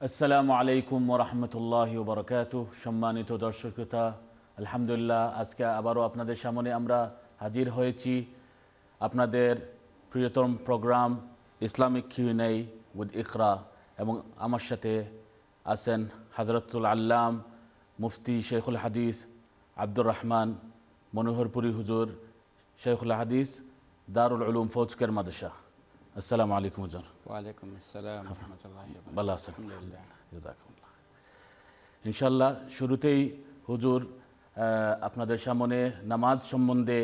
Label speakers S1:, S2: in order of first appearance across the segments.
S1: আসসালামু আলাইকুম ওয়া রাহমাতুল্লাহি ওয়া বারাকাতুহু। সম্মানিত দর্শক শ্রোতা, আলহামদুলিল্লাহ আজকে আবারও আপনাদের সামনে আমরা হাজির হয়েছি আপনাদের প্রিয়তম program Islamic Q N A with Iqra, এবং আমার সাথে আছেন হযরতুল আল্লাম মুফতি শেখুল হাদিস আব্দুর রহমান মনোহরপুরী হুজুর, শেখুল হাদিস দারুল উলুম ফৌজকের মাদ্রাসা। আসসালামু আলাইকুম হুজুর।
S2: ওয়ালাইকুম আসসালাম রহমতুল্লাহি ওয়া
S1: ভালো
S2: বারাকাতুহু।
S1: আছেন?
S2: আলহামদুলিল্লাহ।
S1: জাযাকুমুল্লাহ। ইনশাআল্লাহ শুরুতেই হুজুর আপনাদের সামনে নামাজ সম্বন্ধে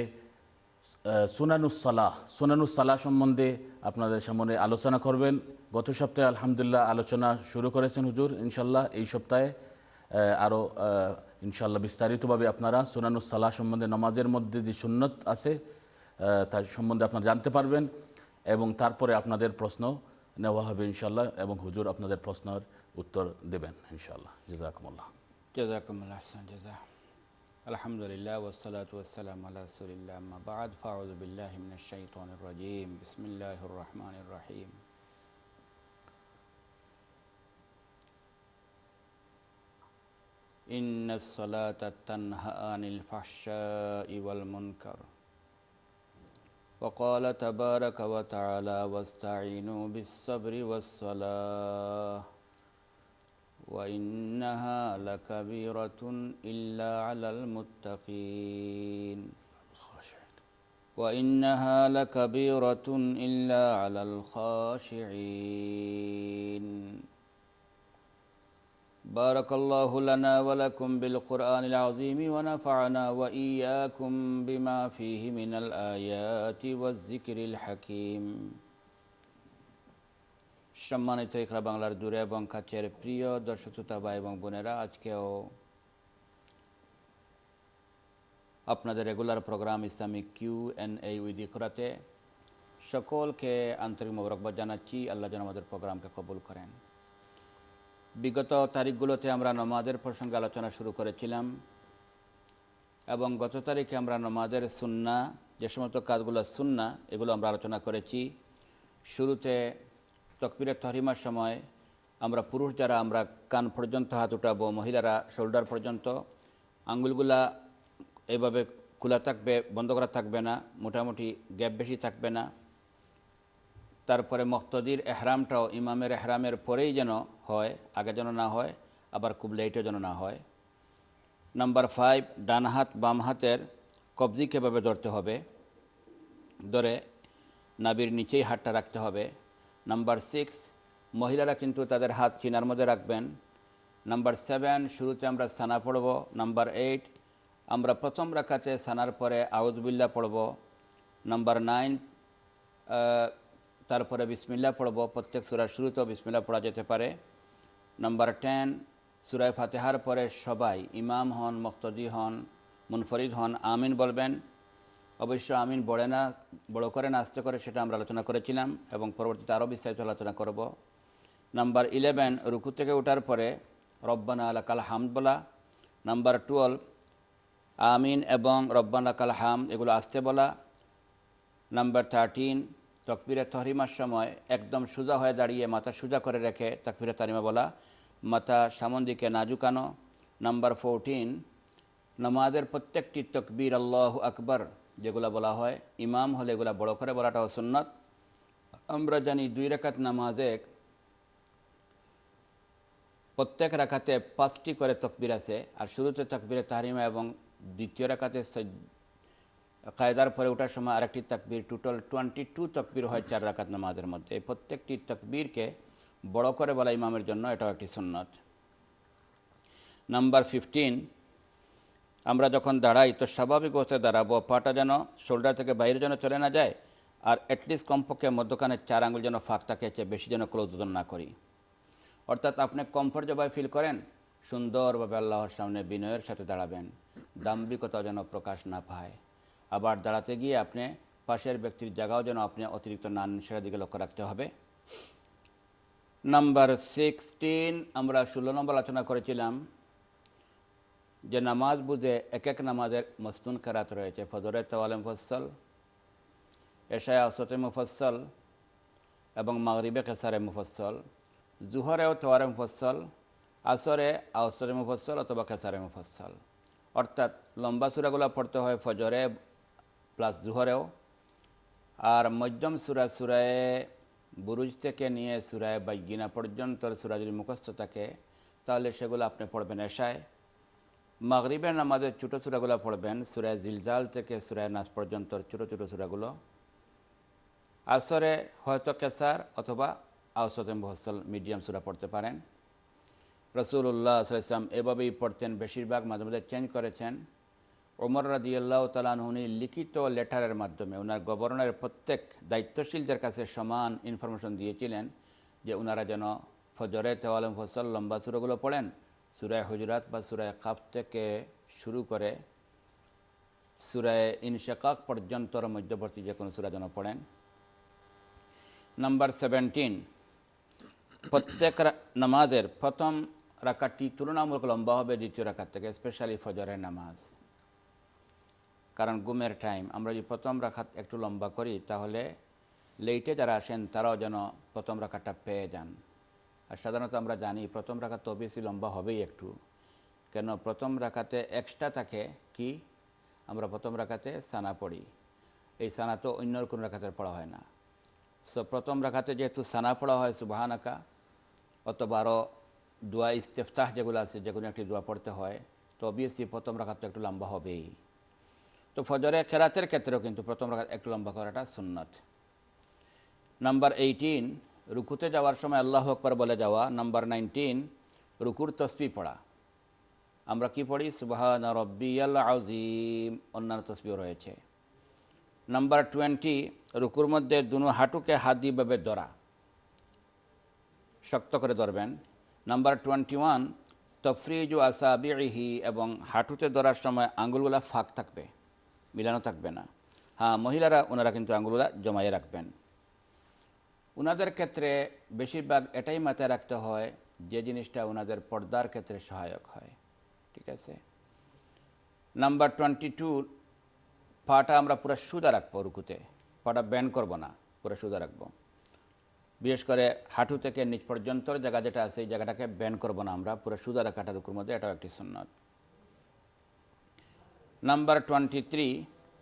S1: সুনানুস সালাহ সম্বন্ধে আপনাদের সামনে আলোচনা করবেন। গত সপ্তাহে আলহামদুলিল্লাহ আলোচনা শুরু করেছেন হুজুর। ইনশাআল্লাহ এই সপ্তাহে আরও ইনশাআল্লাহ বিস্তারিতভাবে আপনারা সুনানুস সালাহ সম্বন্ধে, নামাজের মধ্যে যে সুন্নত আছে তার সম্বন্ধে আপনারা জানতে পারবেন, এবং তারপরে আপনাদের প্রশ্ন নেওয়া হবে ইনশাআল্লাহ, এবং হুজুর আপনাদের প্রশ্নের উত্তর দেবেন ইনশাআল্লাহ। জাযাকুমুল্লাহ।
S2: জাযাকুমুল্লাহ আহসান জাযা। আলহামদুলিল্লাহ ওয়াসসালাতু ওয়াসসালামু আলা রাসূলিল্লাহ, আম্মা বা'দ, ফাআউযু বিল্লাহি মিনাশ শাইতানির রাজীম। বিসমিল্লাহির রহমানির রহিম। ইন্নাস সালাতা তানহা আনিল ফাহশাই ওয়াল মুনকার। وقال تبارك وتعالى واستعينوا بالصبر والصلاة وإنها لكبيرة إلا على المتقين وإنها لكبيرة إلا على الخاشعين. بارك الله لنا ولكم بالقرآن العظيم ونفعنا وإياكم بما فيه من الآيات والذكر الحكيم. সম্মানিত ইকরা বাংলার দূরে এবং কাছের প্রিয় দর্শক শ্রোতা ভাই এবং বোনেরা, আজকেও আপনাদের regular program Islamic Q N A with ইকরাতে সকলকে আন্তরিক মোবারকবাদ জানাচ্ছি। আল্লাহ যেন আমাদের প্রোগ্রামকে কবুল করেন। বিগত তারিখগুলোতে আমরা নামাজের প্রসঙ্গে আলোচনা শুরু করেছিলাম, এবং গত তারিখে আমরা নামাজের সুন্নাহ, যে সমস্ত কাজগুলো সুন্নাহ, এগুলো আমরা আলোচনা করেছি। শুরুতে তাকবীরে তাহরিমার সময় আমরা পুরুষ যারা আমরা কান পর্যন্ত হাত উঠাবো, মহিলারা শোল্ডার পর্যন্ত, আঙ্গুলগুলা এইভাবে খোলা থাকবে, বন্ধ করা থাকবে না, মোটামুটি গ্যাপ বেশি থাকবে না। তারপরে মুক্তাদির এহরামটাও ইমামের এহরামের পরেই যেন হয়, আগে যেন না হয়, আবার খুব লেটও যেন না হয়। নাম্বার 5, ডান হাত বাম হাতের কবজি কীভাবে ধরতে হবে, ধরে নাভির নিচেই হাতটা রাখতে হবে। নাম্বার 6, মহিলারা কিন্তু তাদের হাত চিনার মধ্যে রাখবেন। নাম্বার 7, শুরুতে আমরা সানা পড়ব। নাম্বার 8, আমরা প্রথম রাকাতে সানার পরে আউযুবিল্লাহ পড়ব। নাম্বার 9, তারপরে বিসমিল্লাহ পড়ব। প্রত্যেক সূরার শুরুতেও বিসমিল্লাহ পড়া যেতে পারে। নাম্বার 10, সূরা ফাতিহার পরে সবাই, ইমাম হন, মুক্তাদি হন, মুনফরিদ হন, আমিন বলবেন। অবশ্য আমিন বড় করে না আস্তে করে, সেটা আমরা আলোচনা করেছিলাম, এবং পরবর্তীতে আরও বিস্তারিত আলোচনা করব। নাম্বার 11, রুকু থেকে ওঠার পরে রব্বানা লাকাল হামদ বলা। নাম্বার 12, আমিন এবং রব্বানা লাকাল হামদ এগুলো আস্তে বলা। নাম্বার 13, তাকবীরে তাহরিমার সময় একদম সোজা হয়ে দাঁড়িয়ে মাথা সোজা করে রেখে তাকবীরে তাহরিমা বলা, মাথা সামন দিকে না ঝুঁকানো। নাম্বার 14, নামাজের প্রত্যেকটি তাকবীর আল্লাহু আকবার যেগুলো বলা হয়, ইমাম হলে এগুলো বড় করে বলাটাও সুন্নাত। আমরা জানি 2 রাকাত নামাজে প্রত্যেক রাকাতে 5টি করে তাকবীর আছে, আর শুরুতে তাকবীরে তাহরিমা এবং দ্বিতীয় রাকাতে কায়দার পরে ওঠার সময় আরেকটি তাকবীর, টোটাল 22 তাকবীর হয় 4 রাকাত নামাজের মধ্যে। এই প্রত্যেকটি তাকবীরকে বড় করে বলা ইমামের জন্য এটাও একটি সুন্নাত। নাম্বার 15, আমরা যখন দাঁড়াই তো স্বাভাবিক অবস্থায় দাঁড়াবো, পাটা যেন শোল্ডার থেকে বাইরে যেন চলে না যায়, আর অ্যাটলিস্ট কমপক্ষে মধ্যখানে 4 আঙ্গুল যেন ফাঁক থাকে, বেশি যেন ক্লোজ না করি। অর্থাৎ আপনি কমফর্ট যেভাবে ফিল করেন, সুন্দরভাবে আল্লাহর সামনে বিনয়ের সাথে দাঁড়াবেন, দাম্ভিকতা যেন প্রকাশ না পায়। আবার দাঁড়াতে গিয়ে আপনি পাশের ব্যক্তির জায়গাও যেন আপনি অতিরিক্ত না নেন, সেটার দিকে লক্ষ্য রাখতে হবে। নাম্বার 16, আমরা 16 নম্বর আলোচনা করেছিলাম যে নামাজ বুঝে এক এক নামাজের মসনুন কেরাত রয়েছে। ফজরে তাওয়ালে মুফাসসাল, এশায়ে আওসাতে মুফাসসাল, এবং মাগরিবে কেসারে মুফাসসাল। জুহরেও তোয়ারে মুফাসসাল, আসরে আওসরে মুফাসসাল অথবা কেসারে মুফাসসাল। অর্থাৎ লম্বা সূরাগুলো পড়তে হয় ফজরে প্লাস জুহরেও, আর মধ্যম সূরায় বুরুজ থেকে নিয়ে সূরায়ে বাইয়িনা পর্যন্ত সূরা যদি মুখস্থ থাকে তাহলে সেগুলো আপনি পড়বেন এশায়। মাগরিবের নামাজের ছোটো সূরাগুলো পড়বেন সূরায়ে জিলজাল থেকে সূরায়ে নাস পর্যন্ত ছোটো ছোটো সূরাগুলো। আসরে হয়তো কেসার অথবা আওসতে মুফাসসাল মিডিয়াম সূরা পড়তে পারেন। রাসূলুল্লাহ সাল্লাল্লাহু আলাইহি ওয়াসাল্লাম এভাবেই পড়তেন, বেশিরভাগ মাঝে মাঝে চেঞ্জ করেছেন। ওমর রাদিয়াল্লাহু তাআলা আনহু লিখিত লেটারের মাধ্যমে ওনার গভর্নরের প্রত্যেক দায়িত্বশীলদের কাছে সমান ইনফরমেশন দিয়েছিলেন যে ওনারা যেন ফজরে তোয়ালে মুফাসসাল লম্বা সূরাগুলো পড়েন, সূরা হুজুরাত বা সূরা কাফ থেকে শুরু করে সূরা ইনশিকাক পর্যন্ত মধ্যবর্তী যে কোনো সূরা যেন পড়েন। নাম্বার 17, প্রত্যেক নামাজের প্রথম রাকাতটি তুলনামূলক লম্বা হবে দ্বিতীয় রাকাত থেকে, স্পেশালি ফজরের নামাজ। কারণ ঘুমের টাইম, আমরা যদি প্রথম রাকাত একটু লম্বা করি তাহলে লেটে যারা আসেন তারাও যেন প্রথম রাকাতটা পেয়ে যান। আর সাধারণত আমরা জানি প্রথম রাকাত তো বেশি লম্বা হবেই একটু, কেন প্রথম রাকাতে এক্সট্রা থাকে কি, আমরা প্রথম রাকাতে সানা পড়ি, এই সানা তো অন্য কোনো রাকাতের পড়া হয় না। সো প্রথম রাকাতে যেহেতু সানা পড়া হয় সুবহানাকা অথবা আরও দোয়া ইস্তেফতাহ যেগুলো আছে যেগুলো একটি দোয়া পড়তে হয়, তো অবভিয়াসলি প্রথম রাকাত তো একটু লম্বা হবেই। তো ফজরে কেরাতের ক্ষেত্রেও কিন্তু প্রথম রাকাত একটু লম্বা করাটা সুন্নাত। নাম্বার 18, রুকুতে যাওয়ার সময় আল্লাহু আকবার বলে যাওয়া। নাম্বার 19, রুকুর তসবিহ পড়া। আমরা কি পড়ি? সুবহানা রাব্বিয়াল আযীম, অন্যান্য তসবিহ রয়েছে। নাম্বার 20, রুকুর মধ্যে দুনো হাঁটুকে হাত দিয়ে ভাবে ধরা, শক্ত করে ধরবেন। নাম্বার 21, তফরিজু আসাবিহি, এবং হাঁটুতে ধরার সময় আঙ্গুলগুলা ফাঁক থাকবে, মিলানো থাকবে না। হ্যাঁ, মহিলারা ওনারা কিন্তু আঙ্গুলগুলা জমায়ে রাখবেন। ওনাদের ক্ষেত্রে বেশিরভাগ এটাই মাথায় রাখতে হয় যে জিনিসটা ওনাদের পর্দার ক্ষেত্রে সহায়ক হয়। ঠিক আছে। নাম্বার 22, পাটা আমরা পুরো সোজা রাখবো, রুকুতে পাটা ব্যান্ড করব না, পুরো সোজা রাখবো। বিশেষ করে হাঁটু থেকে নিচ পর্যন্ত জায়গা যেটা আছে এই জায়গাটাকে ব্যান্ড করব না, আমরা পুরো সোজা রাখাটা রুকুর মধ্যে, এটাও একটি সুন্নাত। নাম্বার 23,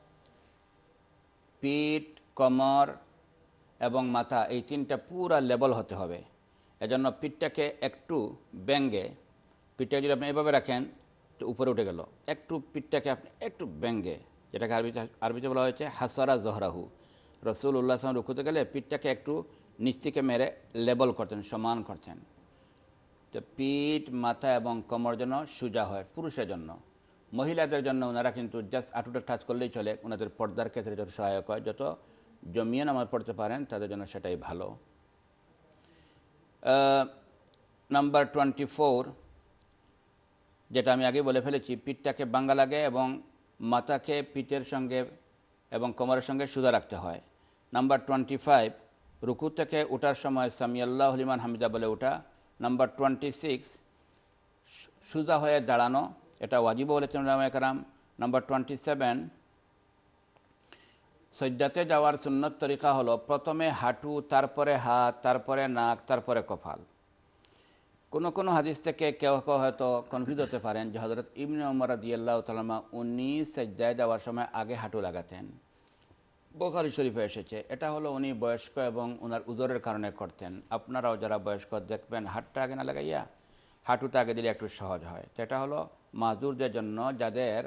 S2: পিঠ, কোমর এবং মাথা এই তিনটা পুরা লেভেল হতে হবে। এজন্য পিঠটাকে একটু ব্যঙ্গে, পিঠটা যদি আপনি এভাবে রাখেন তো উপরে উঠে গেল, একটু পিঠটাকে আপনি একটু ব্যঙ্গে, যেটাকে আরবিতে বলা হয়েছে হাসারা জহরাহু। রাসূলুল্লাহ সাল্লাল্লাহু আলাইহি ওয়াসাল্লাম রুকুতে গেলে পিঠটাকে একটু নিচ থেকে মেরে লেবেল করতেন, সমান করতেন। তো পিঠ, মাথা এবং কোমর যেন সোজা হয় পুরুষের জন্য। মহিলাদের জন্য ওনারা কিন্তু জাস্ট আঁটুটা টাচ করলেই চলে, ওনাদের পর্দার ক্ষেত্রে যত সহায়ক হয়, যত জমিয়ে নামাজ পড়তে পারেন তাদের জন্য সেটাই ভালো। নাম্বার 24, যেটা আমি আগে বলে ফেলেছি, পিঠটাকে বাঙ্গা লাগে এবং মাথাকে পিঠের সঙ্গে এবং কোমরের সঙ্গে সোজা রাখতে হয়। নাম্বার 25, রুকু থেকে ওঠার সময় সামি আল্লাহু লিমান হামিদা বলে ওঠা। নাম্বার 26, সোজা হয়ে দাঁড়ানো, এটা ওয়াজিব বলেছেন উলামায়ে কেরাম। নাম্বার 27, সজদাতে যাওয়ার সুন্নত তরিকা হলো প্রথমে হাঁটু, তারপরে হাত, তারপরে নাক, তারপরে কপাল। কোনো কোনো হাদিস থেকে কেউ কেউ হয়তো কনফিউজ হতে পারেন যে হযরত ইবনে ওমর রাদিয়াল্লাহু তাআলা উনি সাজদায় যাওয়ার সময় আগে হাঁটু লাগাতেন। বুখারী শরীফে এসেছে, এটা হলো উনি বয়স্ক এবং ওনার উযরের কারণে করতেন। আপনারাও যারা বয়স্ক দেখবেন হাতটা আগে না লাগাইয়া হাঁটুটা আগে দিলে একটু সহজ হয়। তো এটা হলো মাজুরদের জন্য, যাদের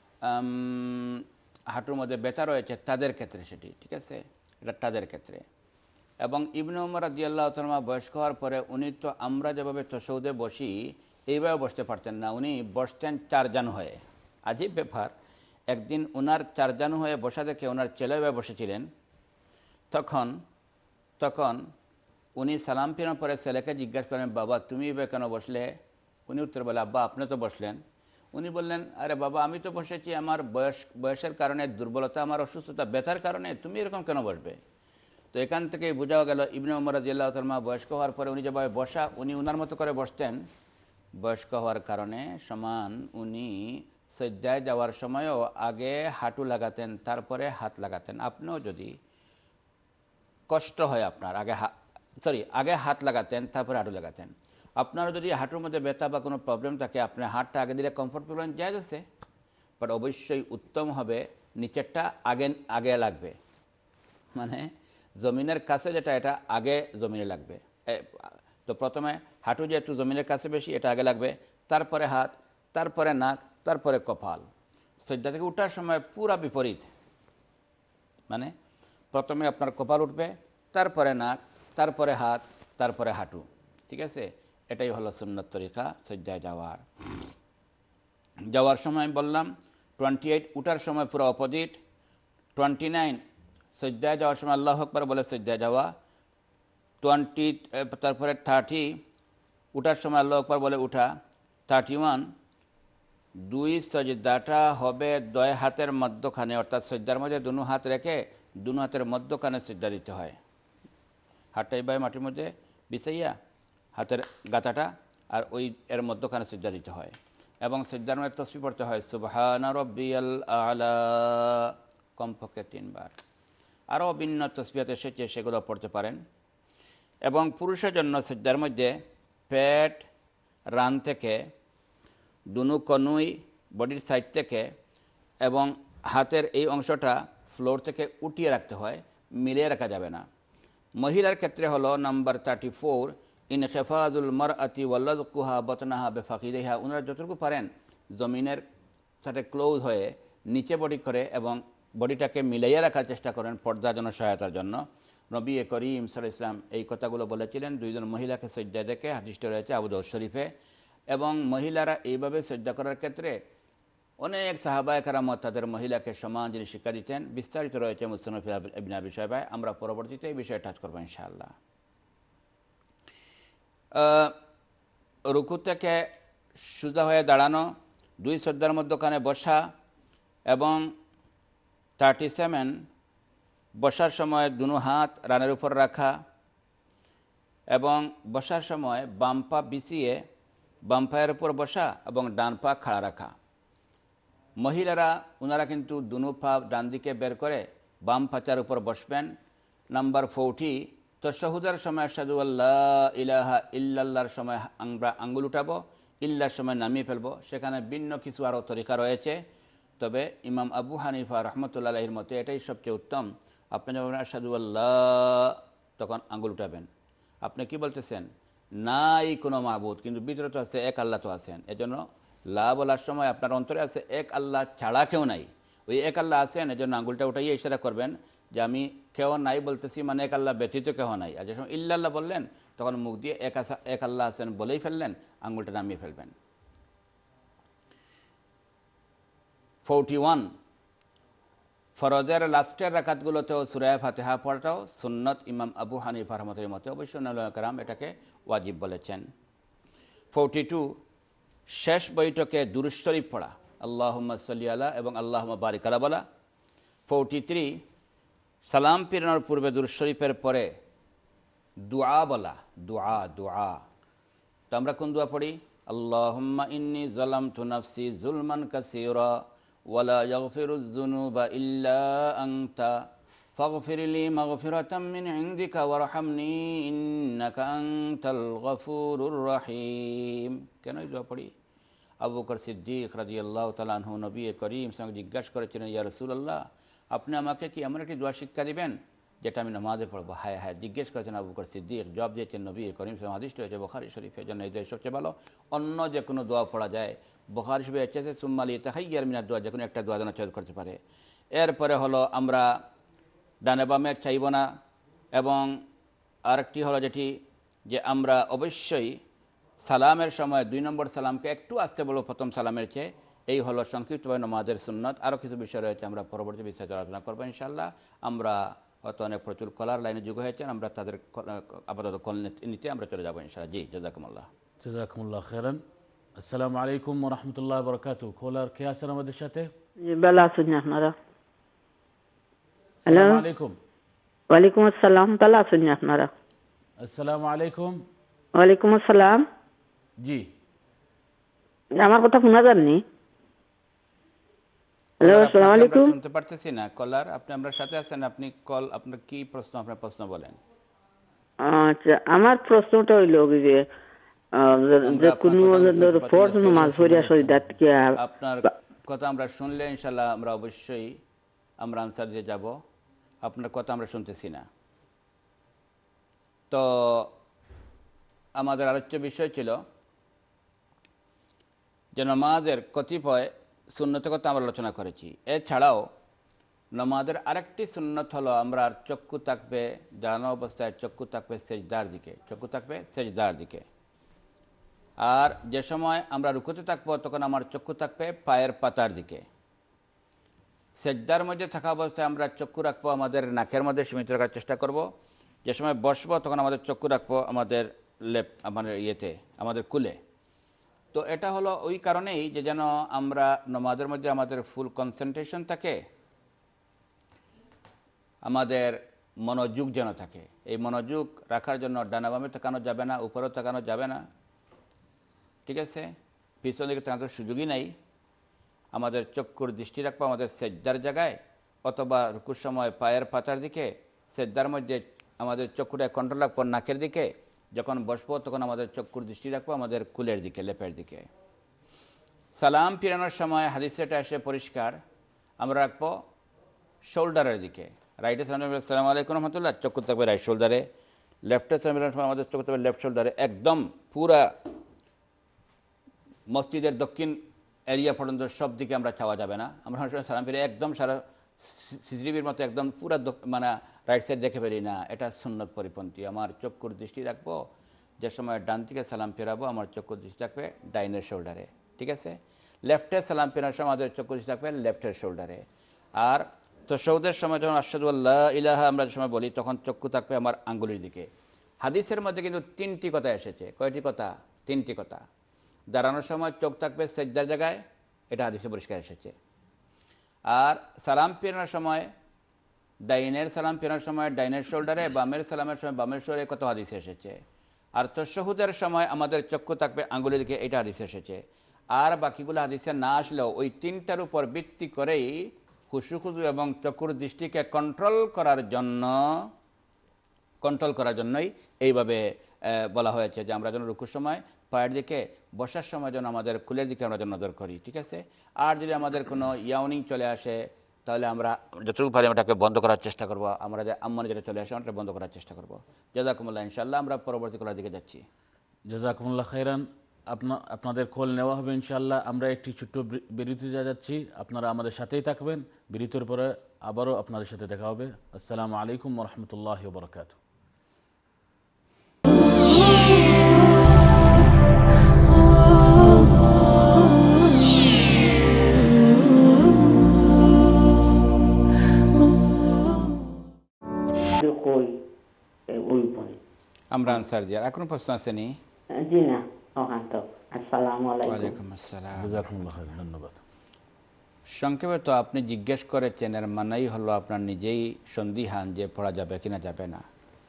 S2: হাঁটুর মধ্যে ব্যথা রয়েছে তাদের ক্ষেত্রে সেটি, ঠিক আছে, এটা তাদের ক্ষেত্রে। এবং ইবনে ওমর রাদিয়াল্লাহু তাআলা বয়স্ক হওয়ার পরে উনি তো আমরা যেভাবে তাশাহুদে বসি এইভাবে বসতে পারতেন না, উনি বসতেন চারজান হয়ে। আজীব ব্যাপার, একদিন ওনার চারজান হয়ে বসা দেখে ওনার ছেলে এভাবে বসেছিলেন। তখন উনি সালাম ফিরানোর পরে ছেলেকে জিজ্ঞাসা করেন, বাবা তুমি এভাবে কেন বসলে? উনি উত্তর বলে, আব্বা আপনি তো বসলেন। উনি বললেন, আরে বাবা আমি তো বসেছি আমার বয়সের কারণে, দুর্বলতা, আমার অসুস্থতা, ব্যথার কারণে, তুমি এরকম কেন বসবে? তো এখান থেকে বোঝা গেল ইবনে ওমর রাদিয়াল্লাহু তাআলা বয়স্ক হওয়ার পরে উনি যেভাবে বসা, উনি উনার মতো করে বসতেন। বয়স্ক হওয়ার কারণে সমান উনি সজ্জায় যাওয়ার সময়ও আগে হাঁটু লাগাতেন, তারপরে হাত লাগাতেন। আপনিও যদি কষ্ট হয় আপনার আগে সরি আগে হাত লাগাতেন তারপরে হাঁটু লাগাতেন। আপনারও যদি হাঁটুর মধ্যে ব্যথা বা কোনো প্রবলেম থাকে আপনি হাতটা আগে দিলে কমফোর্ট প্রবলেম জায়গা আছে, বাট অবশ্যই উত্তম হবে নিচেরটা আগে আগে লাগবে, মানে জমিনের কাছে যেটা এটা আগে জমিনে লাগবে। তো প্রথমে হাঁটু যেহেতু জমিনের কাছে বেশি এটা আগে লাগবে, তারপরে হাত, তারপরে নাক, তারপরে কপাল। সজ্জা থেকে উঠার সময় পুরা বিপরীত, মানে প্রথমে আপনার কপাল উঠবে, তারপরে নাক, তারপরে হাত, তারপরে হাঁটু। ঠিক আছে, এটাই হলো সুন্নত তরিকা সজ্জায় যাওয়ার। যাওয়ার সময় বললাম 28, উঠার সময় পুরো অপোজিট। 29 সজ্জায় যাওয়ার সময় আল্লাহু আকবার বলে সজ্জায় যাওয়া। 20 তারপরে 30 উঠার সময় আল্লাহু আকবার বলে উঠা। 31 দুই সজদাটা হবে দুই হাতের মধ্যখানে, অর্থাৎ সজ্জার মধ্যে দুনো হাত রেখে দুনো হাতের মধ্যখানে সজ্জা দিতে হয়। হাতটা এইভাবে মাটির মধ্যে বিছাইয়া হাতের গাঁথাটা আর ওই এর মধ্যখানে সজ্জা দিতে হয়, এবং সজ্জার মধ্যে তসবিহ পড়তে হয় সুবহানা রাব্বিয়াল আলা কমপক্ষে 3 বার। আরও ভিন্ন তসবিহাত এসেছে, সেগুলো পড়তে পারেন। এবং পুরুষের জন্য সজ্জার মধ্যে পেট, রান থেকে, দুনো কনুই বডির সাইড থেকে এবং হাতের এই অংশটা ফ্লোর থেকে উঠিয়ে রাখতে হয়, মিলিয়ে রাখা যাবে না। মহিলার ক্ষেত্রে হলো নাম্বার 34 ইনখিফাজুল মারআতি ওয়ালাযকুহা বাতনাহা বিফাকিদিহা। ওনারা যতটুকু পারেন জমিনের সাথে ক্লোজ হয়ে নিচে বডি করে এবং বডিটাকে মিলাইয়া রাখার চেষ্টা করেন পর্দার জন্য, সহায়তার জন্য। নবী করিম সাল্লাল্লাহু আলাইহি ওয়াসাল্লাম এই কথাগুলো বলেছিলেন দুইজন মহিলাকে সজ্জা দেখে, হাদিসটা রয়েছে আবু দাউদ শরীফে। এবং মহিলারা এইভাবে সজ্জা করার ক্ষেত্রে অনেক সাহাবায়ে কেরাম তাদের মহিলাকে সমান যিনি শিক্ষা দিতেন, বিস্তারিত রয়েছে মুসনাদ ইবনে আবি শায়বায়। আমরা পরবর্তীতে এই বিষয়ে টাচ করবো ইনশাআল্লাহ। রুকু থেকে সোজা হয়ে দাঁড়ানো, দুই সজ্জার মধ্যখানে বসা, এবং 37 বসার সময় দুনো হাত রানের উপর রাখা এবং বসার সময় বাম পা বিছিয়ে বাম পায়ের উপর বসা এবং ডান পা খাড়া রাখা। মহিলারা ওনারা কিন্তু দুনো পা ডান দিকে বের করে বাম পাচার উপর বসবেন। নাম্বার 40 তাশাহুদের সময় আশহাদু আল্লা ইলাহা ইল্লাল্লাহর সময় আমরা আঙ্গুল উঠাবো, ইল্লার সময় নামিয়ে ফেলবো। সেখানে ভিন্ন কিছু আরও তরিকা রয়েছে, তবে ইমাম আবু হানিফা রহমতুল্লাহ আলাইহির মতে এটাই সবচেয়ে উত্তম। আপনি যখন আশহাদু আল্লাহ তখন আঙ্গুল উঠাবেন। আপনি কি বলতেছেন? নাই কোনো মাবুদ, কিন্তু ভিতরে তো আছে এক আল্লাহ তো আছেন। এজন্য লা বলার সময় আপনার অন্তরে আছে এক আল্লাহ ছাড়া কেউ নাই, ওই এক আল্লাহ আছেন। এজন্য আঙ্গুলটা উঠাইয়ে ইশারা করবেন যে আমি কেউ নাই বলতেছি, মানে এক আল্লাহ ব্যতীত কেউ নাই। আর যখন ইল্লাল্লাহ বললেন তখন মুখ দিয়ে এক আল্লাহ আছেন বলেই ফেললেন, আঙ্গুলটা নামিয়ে ফেলবেন। 41 ফরজের লাস্টের রাকাতগুলোতেও সূরা ফাতিহা পড়াটাও সুন্নত ইমাম আবু হানিফা রহমতুল্লাহির মতে, অবশ্য উলামায়ে কেরাম এটাকে ওয়াজিব বলেছেন। 42 শেষ বৈঠকে দুরূদ শরীফ পড়া, আল্লাহুম্মা সাল্লি আলা এবং আল্লাহুম্মা বারিক আলা বলা। 43 সালাম ফিরানোর পূর্বে দুরূদ শরীফের পরে দুআ বলা, দুআ। তো আমরা কোন দোয়া পড়ি? আল্লাহুম্মা ইন্নী যালামতু নাফসি যুলমান কাসীরা ওয়ালা ইয়াগফিরুয যুনুবা ইল্লা আনতা ফাগফিরলি মাগফিরাতাম মিন ইনদিকা ওয়ারহামনি ইন্নাকা আনতাল গফুরুর রহিম। কেন এই দোয়া পড়ি? আবু বকর সিদ্দিক রাদিয়াল্লাহু তাআলা আনহু নবী করিম সঙ্গে জিজ্ঞাসা করেছিলেন, ইয়া রাসূলুল্লাহ, আপনি আমাকে কি এমন একটি দোয়া শিক্ষা দিবেন যেটা আমি নামাজে পড়বো? হায় হায়, জিজ্ঞেস করেছেন আবু বকর সিদ্দিক, জবাব দিয়েছেন নবী করিম সাল্লাল্লাহু আলাইহি ওয়াসাল্লাম। হাদিস রয়েছে বুখারী শরীফে। জন্য এই দোয়া সবচেয়ে ভালো। অন্য যে কোনো দোয়া পড়া যায়, বুখারী শরীফে এসেছে সুম্মা লিতাহাইয়ার মিনাদ দোয়া, যে কোনো একটা দোয়া যেন চয়েস করতে পারে। এরপরে হলো আমরা ডানে বামে চাইব না, এবং আরেকটি হলো যেটি যে আমরা অবশ্যই সালামের সময় 2 নম্বর সালামকে একটু আসতে বলবো প্রথম সালামের চেয়ে। এই হলো সংক্ষিপ্তভাবে নামাজের সুন্নত। আরও কিছু বিষয় রয়েছে, আমরা পরবর্তী বিষয়ে আলোচনা করবো ইনশাআল্লাহ। আমরা হয়তো অনেক প্রচুর কলার লাইনে যুগ হয়েছেন, আমরা তাদের আপাতত কল নিতে আমরা চলে যাবো ইনশাআল্লাহ। জি, জাযাকুমুল্লাহ।
S1: জাযাকুমুল্লাহ খাইরান। আসসালামু আলাইকুম ওয়া রাহমাতুল্লাহি ওয়া বারাকাতুহু। কলার কে আছেন আমাদের সাথে?
S3: জি, ভালো আছেন আপনারা? হ্যালো,
S1: আসসালামু আলাইকুম।
S3: ওয়ালাইকুম আসসালাম। ভালো আছেন আপনারা?
S1: আসসালামু আলাইকুম।
S3: ওয়ালাইকুম আসসালাম।
S1: জি,
S3: আমার কথা শোনা যাননি? হ্যালো,
S2: কলার,
S3: আসসালামু
S2: আপনাকে আমরা
S3: আলাইকুম।
S2: শুনতে পারতেছি না। কলার, আপনি আমরা সাথে আছেন, আপনি আপনার কি প্রশ্ন, আপনার প্রশ্ন বলেন।
S3: আচ্ছা, আমার প্রশ্নটা হইল যে যে কোনো ফরজ নামাজ পড়িয়া সজদাত কি
S2: আপনার কথা আমরা শুনলে ইনশাল্লাহ আমরা অবশ্যই আমরা আনসার দিয়ে যাব। আপনার কথা আমরা শুনতেছি না। তো আমাদের আলোচ্য বিষয় ছিল যে নামাজের কতিপয় সুন্নতের কথা আমরা আলোচনা করেছি। এছাড়াও নামাজের আরেকটি সুন্নত হলো আমরা চক্ষু থাকবে দাঁড়ানো অবস্থায় চক্ষু থাকবে সেজদার দিকে, চক্ষু থাকবে সেজদার দিকে। আর যে সময় আমরা রুকুতে থাকবো তখন আমার চক্ষু থাকবে পায়ের পাতার দিকে। সেজদার মধ্যে থাকা অবস্থায় আমরা চক্ষু রাখবো আমাদের নাকের মধ্যে সীমিত রাখার চেষ্টা করব। যে সময় বসবো তখন আমাদের চক্ষু রাখবো আমাদের আমাদের ইয়েতে, আমাদের কুলে। তো এটা হলো ওই কারণেই যে যেন আমরা নামাজের মধ্যে আমাদের ফুল কনসেন্ট্রেশন থাকে, আমাদের মনোযোগ যেন থাকে। এই মনোযোগ রাখার জন্য ডানা বামে তাকানো যাবে না, উপরেও তাকানো যাবে না, ঠিক আছে? পিছন দিকে তাকানোর সুযোগই নাই। আমাদের চক্ষুর দৃষ্টি রাখবো আমাদের সেজদার জায়গায় অথবা রুকুর সময় পায়ের পাতার দিকে। সেজদার মধ্যে আমাদের চক্ষুটা কন্ট্রোল রাখবো নাকের দিকে। যখন বসবো তখন আমাদের চক্ষুর দৃষ্টি রাখবো আমাদের কুলের দিকে, লেপের দিকে। সালাম ফিরানোর সময় হাদিসেটা এসে পরিষ্কার, আমরা রাখবো শোল্ডারের দিকে। রাইটে সালাম আলাইকুম রহমতুল্লাহ, চক্ষু থাকবে রাইট শোল্ডারে। লেফটে সালাম ফিরানোর সময় আমাদের চক্ষু থাকবে লেফট শোল্ডারে। একদম পুরা মসজিদের দক্ষিণ এরিয়া পর্যন্ত সব দিকে আমরা চাওয়া যাবে না। আমরা সালাম ফিরে একদম সারা সিসিটিভির মতো একদম পুরা মানে রাইট সাইড দেখে ফেলি না, এটা সুন্নত পরিপন্থী। আমার চক্ষুর দৃষ্টি রাখবো যে সময় ডান দিকে সালাম ফেরাবো আমার চক্ষুর দৃষ্টি রাখবে ডাইনের শোল্ডারে, ঠিক আছে? লেফটে সালাম ফেরানোর সময় আমাদের চক্ষুর দৃষ্টি রাখবে লেফটের শোল্ডারে। আর তাশাহুদের সময় যখন আশহাদু আল্লা ইলাহা আমরা যে সময় বলি তখন চক্ষু থাকবে আমার আঙ্গুলের দিকে। হাদিসের মধ্যে কিন্তু তিনটি কথা এসেছে। কয়টি কথা? তিনটি কথা। দাঁড়ানোর সময় চোখ থাকবে সেজদার জায়গায়, এটা হাদিসে পরিষ্কার এসেছে। আর সালাম ফেরানোর সময় ডাইনের সালাম ফেরানোর সময় ডাইনের শোল্ডারে, বামের সালামের সময় বামের শোল্ডারে, কত হাদিসে এসেছে। আর তাশাহুদের সময় আমাদের চক্ষু থাকবে আঙ্গুলের দিকে, এটা হাদিসে এসেছে। আর বাকিগুলো হাদিসে না আসলেও ওই তিনটার উপর ভিত্তি করেই খুশু এবং চক্ষুর দৃষ্টিকে কন্ট্রোল করার জন্যই এইভাবে বলা হয়েছে যে আমরা যেন রুকুর সময় পায়ের দিকে, বসার সময় যেন আমাদের কুলের দিকে আমরা যেন নজর করি, ঠিক আছে? আর যদি আমাদের কোনো ইয়াউনিং চলে আসে তাহলে আমরা যতটুকু পারি ওটাকে বন্ধ করার চেষ্টা করবো। আমরা যে আম্মানে যেটা চলে আসে ওটা বন্ধ করার চেষ্টা করবো। জাযাকুমুল্লাহ। ইনশাআল্লাহ আমরা পরবর্তী কলার দিকে যাচ্ছি।
S1: জাযাকুমুল্লাহ খাইরান। আপনাদের কল নেওয়া হবে ইনশাআল্লাহ। আমরা একটি ছোট্ট বিরতিতে যাচ্ছি, আপনারা আমাদের সাথেই থাকবেন। বিরতির পরে আবারও আপনাদের সাথে দেখা হবে। আসসালামু আলাইকুম ওয়া রাহমাতুল্লাহি ওয়া বারাকাতুহু।
S2: আমরা আনসার দিয়া। এখন প্রশ্ন আসেনি?
S3: জি না, ওখান তো। আসসালামু আলাইকুম।
S2: ওয়ালাইকুম আসসালাম।
S1: জাযাকুমুল্লাহ খাইরান, ধন্যবাদ।
S2: সংক্ষেপে তো আপনি জিজ্ঞেস করেছেন, এর মানেই হলো আপনার নিজেই সন্দিহান যে পড়া যাবে কিনা যাবে না।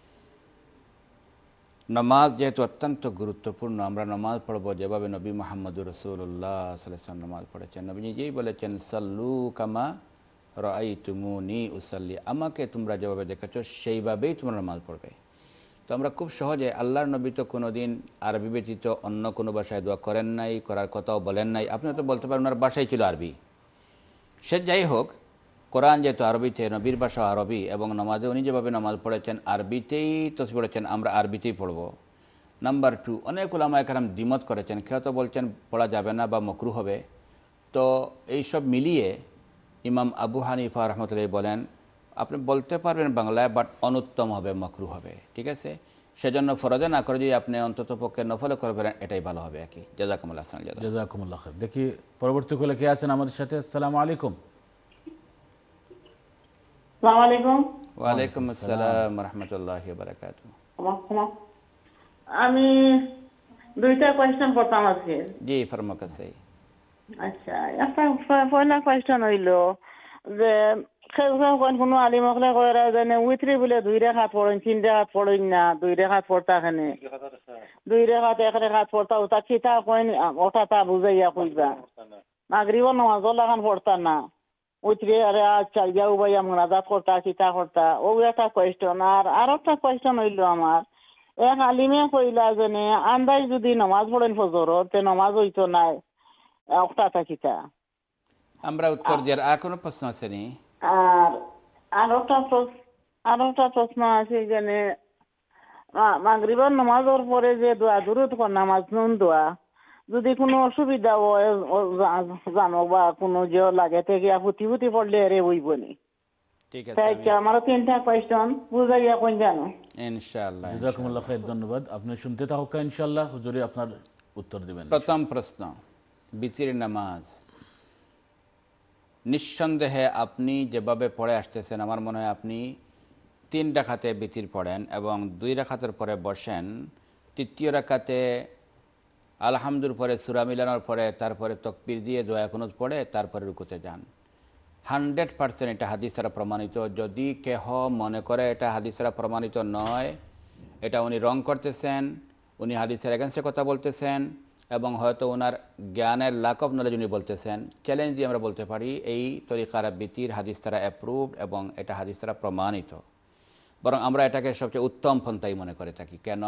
S2: নামাজ যেহেতু অত্যন্ত গুরুত্বপূর্ণ, আমরা নামাজ পড়ব যেভাবে নবী মুহাম্মদুর রাসূলুল্লাহ সাল্লাল্লাহু আলাইহি ওয়াসাল্লাম নামাজ পড়েছেন। নবী নিজেই বলেছেন, সাল্লু কামা রাআইতুমুনি উসাল্লি, আমাকে তোমরা যেভাবে দেখেছো সেইভাবেই তোমরা নামাজ পড়বে। তো আমরা খুব সহজে, আল্লাহর নবী তো কোনোদিন আরবি ব্যতীত অন্য কোনো ভাষায় দোয়া করেন নাই, করার কথাও বলেন নাই। আপনি তো বলতে পারেন ওনার ভাষাই ছিল আরবি। সে যাই হোক, কোরআন যেহেতু আরবিতে, নবীর ভাষা আরবি, এবং নামাজে উনি যেভাবে নামাজ পড়েছেন আরবিতেই তসবিহ পড়েছেন, আমরা আরবিতেই পড়ব। নাম্বার 2, অনেক উলামায়ে কেরাম দ্বিমত করেছেন। কেউ তো বলছেন পড়া যাবে না বা মাকরুহ হবে। তো এইসব মিলিয়ে ইমাম আবু হানিফা রাহমাতুল্লাহ বলেন আপনি বলতে পারবেন বাংলায়, বাট অনুত্তম হবে, মাকরুহ হবে, ঠিক আছে? সেজন্য ফরজে না করে যদি আপনি অন্তত পক্ষে নফলে করবেন, এটাই ভালো হবে আর কি। জাযাকুমুল্লাহ খাইরান।
S1: জাযাকুমুল্লাহ খাইর। দেখি পরবর্তী কলে কে আছেন আমাদের সাথে। আসসালামু আলাইকুম।
S3: আসসালামু আলাইকুম।
S2: ওয়ালাইকুম আসসালাম ওয়া রাহমাতুল্লাহি ওয়া বারাকাতুহু।
S3: আমি দুইটা কোয়েশ্চেন করতাম আজকে।
S2: জি, ফরমাক আছে।
S3: আচ্ছা, একটা পয়লা কোয়েশ্চেন হইল যে কোনো আলিম হকলে কইরা জানে উইথরি বলে 2 রেখাত পড়েন, 3 রেখাত পড়েন না, 2 রেখাত পড়তা খানে 2 রেখাত 1 রেখাত পড়তা, ওটা কিতা কইন ওটা তা বুঝাইয়া কইবা। মাগরিব নামাজ লাগান পড়তা না, উইথরি আরে আচ্ছা যাও ভাইয়া মুনাজাত করতা, কিতা করতা, ও একটা কোয়েশ্চন। আর একটা কোয়েশ্চন হইল আমার এক আলিমে কইলা জনে আন্দাজ যদি নমাজ পড়েন ফজরত তে নমাজ হইতো নাই ওটা থাকিতা।
S2: আমরা উত্তর দেওয়ার আর কোনো প্রশ্ন আছে নি?
S3: আর আরেকটা প্রশ্ন আছে এখানে, মাগরিবের নামাজের পরে যে দোয়া দুরুদ নামাজ নুন দোয়া যদি কোনো অসুবিধা হয় জানো বা কোনো যে লাগে থেকে ফুটি ফুটি পড়লে আরে হইব নি।
S2: ঠিক আছে,
S3: তাই আমারও 3টা কোয়েশ্চন বুঝাইয়া কোন জানো
S2: ইনশাআল্লাহ।
S1: জাযাকুমুল্লাহ খাইর, ধন্যবাদ। আপনি শুনতে থাকুন ইনশাআল্লাহ, হুজুরি আপনার উত্তর দিবেন।
S2: প্রথম প্রশ্ন, বিতির নামাজ। নিঃসন্দেহে আপনি যেভাবে পড়ে আসতেছেন, আমার মনে হয় আপনি 3 রাকাতে বিতির পড়েন এবং 2 রাকাতের পরে বসেন। তৃতীয় রাকাতে আলহামদুর পরে সূরা মিলানোর পরে তারপরে তাকবীর দিয়ে দোয়া কুনুত পড়ে তারপরে রুকুতে যান। 100% এটা হাদিস দ্বারা প্রমাণিত। যদি কেহ মনে করে এটা হাদিস দ্বারা প্রমাণিত নয়, এটা উনি রং করতেছেন, উনি হাদিসের এগেন্সে কথা বলতেছেন এবং হয়তো ওনার জ্ঞানের ল্যাক অফ নলেজ উনি বলতেছেন, চ্যালেঞ্জ দিয়ে আমরা বলতে পারি এই তরিকার বিতির হাদিস দ্বারা অ্যাপ্রুভড এবং এটা হাদিস দ্বারা প্রমাণিত। বরং আমরা এটাকে সবচেয়ে উত্তম পন্থাই মনে করে থাকি। কেন?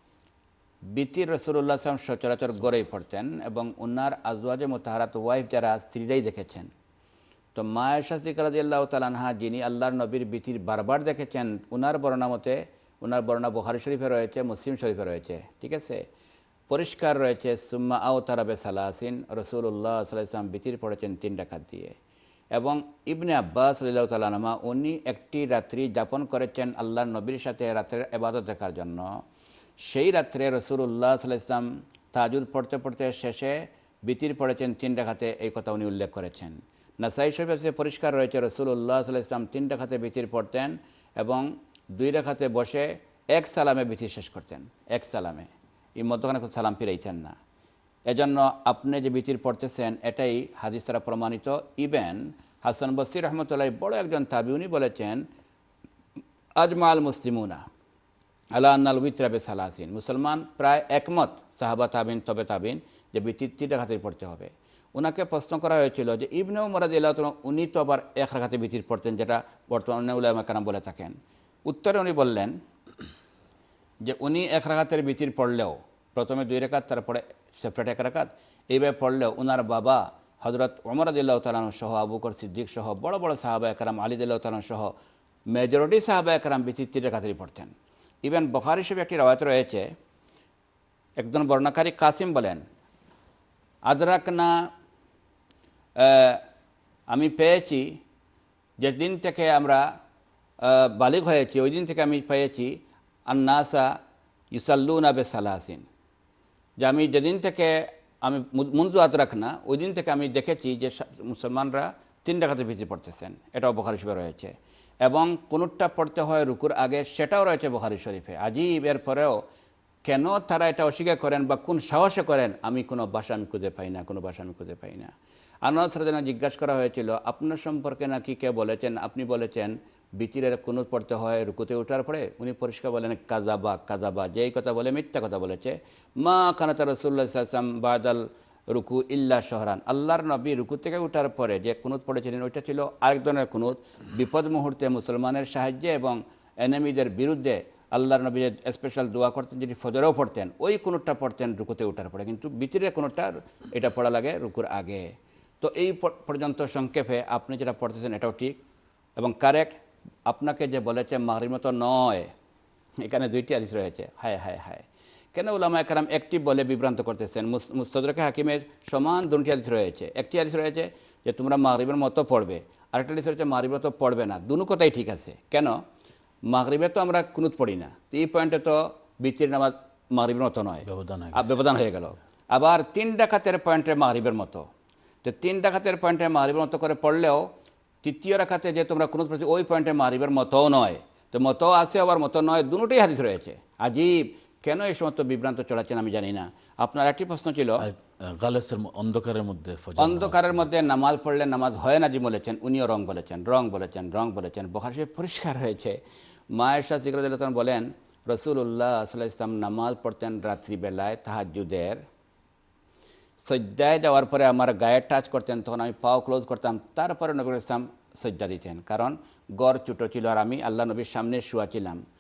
S2: বিতির রাসূলুল্লাহ সাল্লাল্লাহু আলাইহি ওয়াসাল্লাম সচরাচর গড়েই পড়তেন এবং ওনার আজওয়াজে মুতাহারাত ওয়াইফ যারা স্ত্রীরাই দেখেছেন। তো মা আয়েশা সিদ্দিকা রাদিয়াল্লাহু তাআলা আনহা যিনি আল্লাহর নবীর বিতির বারবার দেখেছেন, ওনার বর্ণনা মতে, ওনার বর্ণনা বুখারী শরীফে রয়েছে, মুসলিম শরীফে রয়েছে, ঠিক আছে, পরিষ্কার রয়েছে, সুম্মা আওতারা বিসালাসিন, রাসূলুল্লাহ সাল্লাল্লাহু আলাইহি ওয়াসাল্লাম বিতির পড়েছেন 3 রাকাত দিয়ে। এবং ইবনে আব্বাস রাদিয়াল্লাহু তাআলা আনহুমা উনি একটি রাত্রি যাপন করেছেন আল্লাহর নবীর সাথে রাতের ইবাদত দেখার জন্য। সেই রাত্রে রাসূলুল্লাহ সাল্লাল্লাহু আলাইহি ওয়াসাল্লাম তাহাজ্জুদ পড়তে পড়তে শেষে বিতির পড়েছেন 3 রাকাতে, এই কথা উনি উল্লেখ করেছেন। নাসাই শরীফে পরিষ্কার রয়েছে রাসূলুল্লাহ সাল্লাল্লাহু আলাইহি ওয়াসাল্লাম 3 রাকাতে বিতির পড়তেন এবং 2 রাকাতে বসে এক সালামে বিতির শেষ করতেন, এক সালামে, এই মধ্যখানে কোনো সালাম ফিরাইছেন না। এজন্য আপনি যে বিতির পড়তেছেন এটাই হাদিস দ্বারা প্রমাণিত। ইবেন হাসান বসরি রহমতুল্লাহ বড় একজন তাবি, উনি বলেছেন আজমাল মুসলিমুনা আলা আন্নাল উইতরা বিসালাসিন, মুসলমান প্রায় একমত, সাহাবা তাবিন তবে তাবিন, যে বিতির 3 রাকাতেই পড়তে হবে। ওনাকে প্রশ্ন করা হয়েছিল যে ইবনে উমর রাদিয়াল্লাহু তাআলা উনি তো আবার 1 রাকাতে বিতির পড়তেন, যেটা বর্তমানে উলামা কেরাম বলে থাকেন। উত্তরে উনি বললেন যে উনি 1 রাকাতের বিতির পড়লেও, প্রথমে 2 রাকাত তারপরে সেপারেট 1 রাকাত, এইভাবে পড়লেও ওনার বাবা হযরত ওমর রাদিয়াল্লাহু তাআলা সহ, আবু বকর সিদ্দিক সহ বড় বড় সাহাবা একরাম, আলী রাদিয়াল্লাহু তাআলা সহ মেজরিটি সাহাবা একরাম বিতির 3 রাকাতেই পড়তেন। ইভেন বুখারী শরীফে একটি রওয়ায়াত রয়েছে, একজন বর্ণনাকারী কাসিম বলেন আদরাকনা, আমি পেয়েছি যেদিন থেকে আমরা বালিগ হয়েছি ওই দিন থেকে আমি পেয়েছি আন্নাসা ইউসাল্লুনা বিসালাসিন, যে আমি যেদিন থেকে আমি মুনজু আদরাকনা ওই দিন থেকে আমি দেখেছি যে মুসলমানরা 3 রাকাতে বিতির পড়তেছেন। এটাও বুখারী শরীফে রয়েছে এবং কোনটা পড়তে হয় রুকুর আগে, সেটাও রয়েছে বুখারী শরীফে। আজীব, এরপরেও কেন তারা এটা অস্বীকার করেন বা কোন সাহসে করেন, আমি কোনো ভাষা আমি খুঁজে পাই না, কোনো ভাষা আমি খুঁজে পাই না। আনোয়ার সারাদিনা জিজ্ঞাসা করা হয়েছিল আপনার সম্পর্কে নাকি কে বলেছেন, আপনি বলেছেন বিতিরের কুনুত পড়তে হয় রুকুতে ওঠার পরে। উনি পরিষ্কার বলেন কাজাবা কাজাবা, যেই কথা বলে মিথ্যা কথা বলেছে। মা কানাতা রাসূলুল্লাহ সাল্লাল্লাহু আলাইহি ওয়াসাল্লাম বাদাল রুকু ইল্লা শহরান, আল্লাহর নবী রুকু থেকে ওঠার পরে যে কুনুত পড়েছিলেন ওইটা ছিল আরেক ধরনের কুনুত, বিপদ মুহূর্তে মুসলমানের সাহায্যে এবং এনিমিদের বিরুদ্ধে আল্লাহর নবী স্পেশাল দোয়া করতেন, যেটি ফজরেও পড়তেন, ওই কুনুতটা পড়তেন রুকুতে ওঠার পরে, কিন্তু বিতিরের কুনুতটা এটা পড়া লাগে রুকুর আগে। তো এই পর্যন্ত সংক্ষেপে আপনি যেটা পড়তেছেন এটাও ঠিক এবং কারেক্ট। আপনাকে যে বলেছে মাগরিবের মতো নয়, এখানে 2টি হাদিস রয়েছে। হায় হায় হায়, কেন উলামা একরাম একটি বলে বিভ্রান্ত করতেছেন? মুস্তাদরাকে হাকিমের সমান 2টি হাদিস রয়েছে। একটি হাদিস রয়েছে যে তোমরা মাগরিবের মতো পড়বে, আরেকটা হাদিস রয়েছে মাগরিবের মতো পড়বে না। দুনো কথাই ঠিক আছে। কেন? মাগরিবে তো আমরা কুনুত পড়ি না, এই পয়েন্টে তো বিতির নামাজ মাগরিবের মতো নয়, ব্যবধান হয়ে গেল। আবার 3 রাকাতের পয়েন্টে মাগরিবের মতো, তো 3 রাকাতের পয়েন্টে মাগরিবের মতো করে পড়লেও তৃতীয় রাকাতে যে তোমরা কুনুত পড়ছো ওই পয়েন্টে মাগরিবের মতও নয়, তো মতো আছে আবার মতো নয়, দুটোই হাদিস রয়েছে। আজীব, কেন এই সমস্ত বিভ্রান্ত চলাচ্ছেন আমি জানি না। আপনার একটি প্রশ্ন ছিল অন্ধকারের মধ্যে নামাজ পড়লে নামাজ হয় না, জি বলেছেন, উনিও রং বলেছেন, রং বলেছেন, রং বলেছেন। বুখারী শরীফে পরিষ্কার হয়েছে, মা আয়েশা সিদ্দিকা রাদিয়াল্লাহু তাআলা বলেন রাসূলুল্লাহ সাল্লাল্লাহু আলাইহি ওয়াসাল্লাম নামাজ পড়তেন রাত্রিবেলায় তাহাজ্জুদের, সজ্জায় যাওয়ার পরে আমার গায়ে টাচ করতেন, তখন আমি পাও ক্লোজ করতাম, তারপরে নবী ইসলাম সজ্জা দিতেন, কারণ গড় ছোটো ছিল আর আমি আল্লাহ নবীর সামনে শুয়া ছিলাম।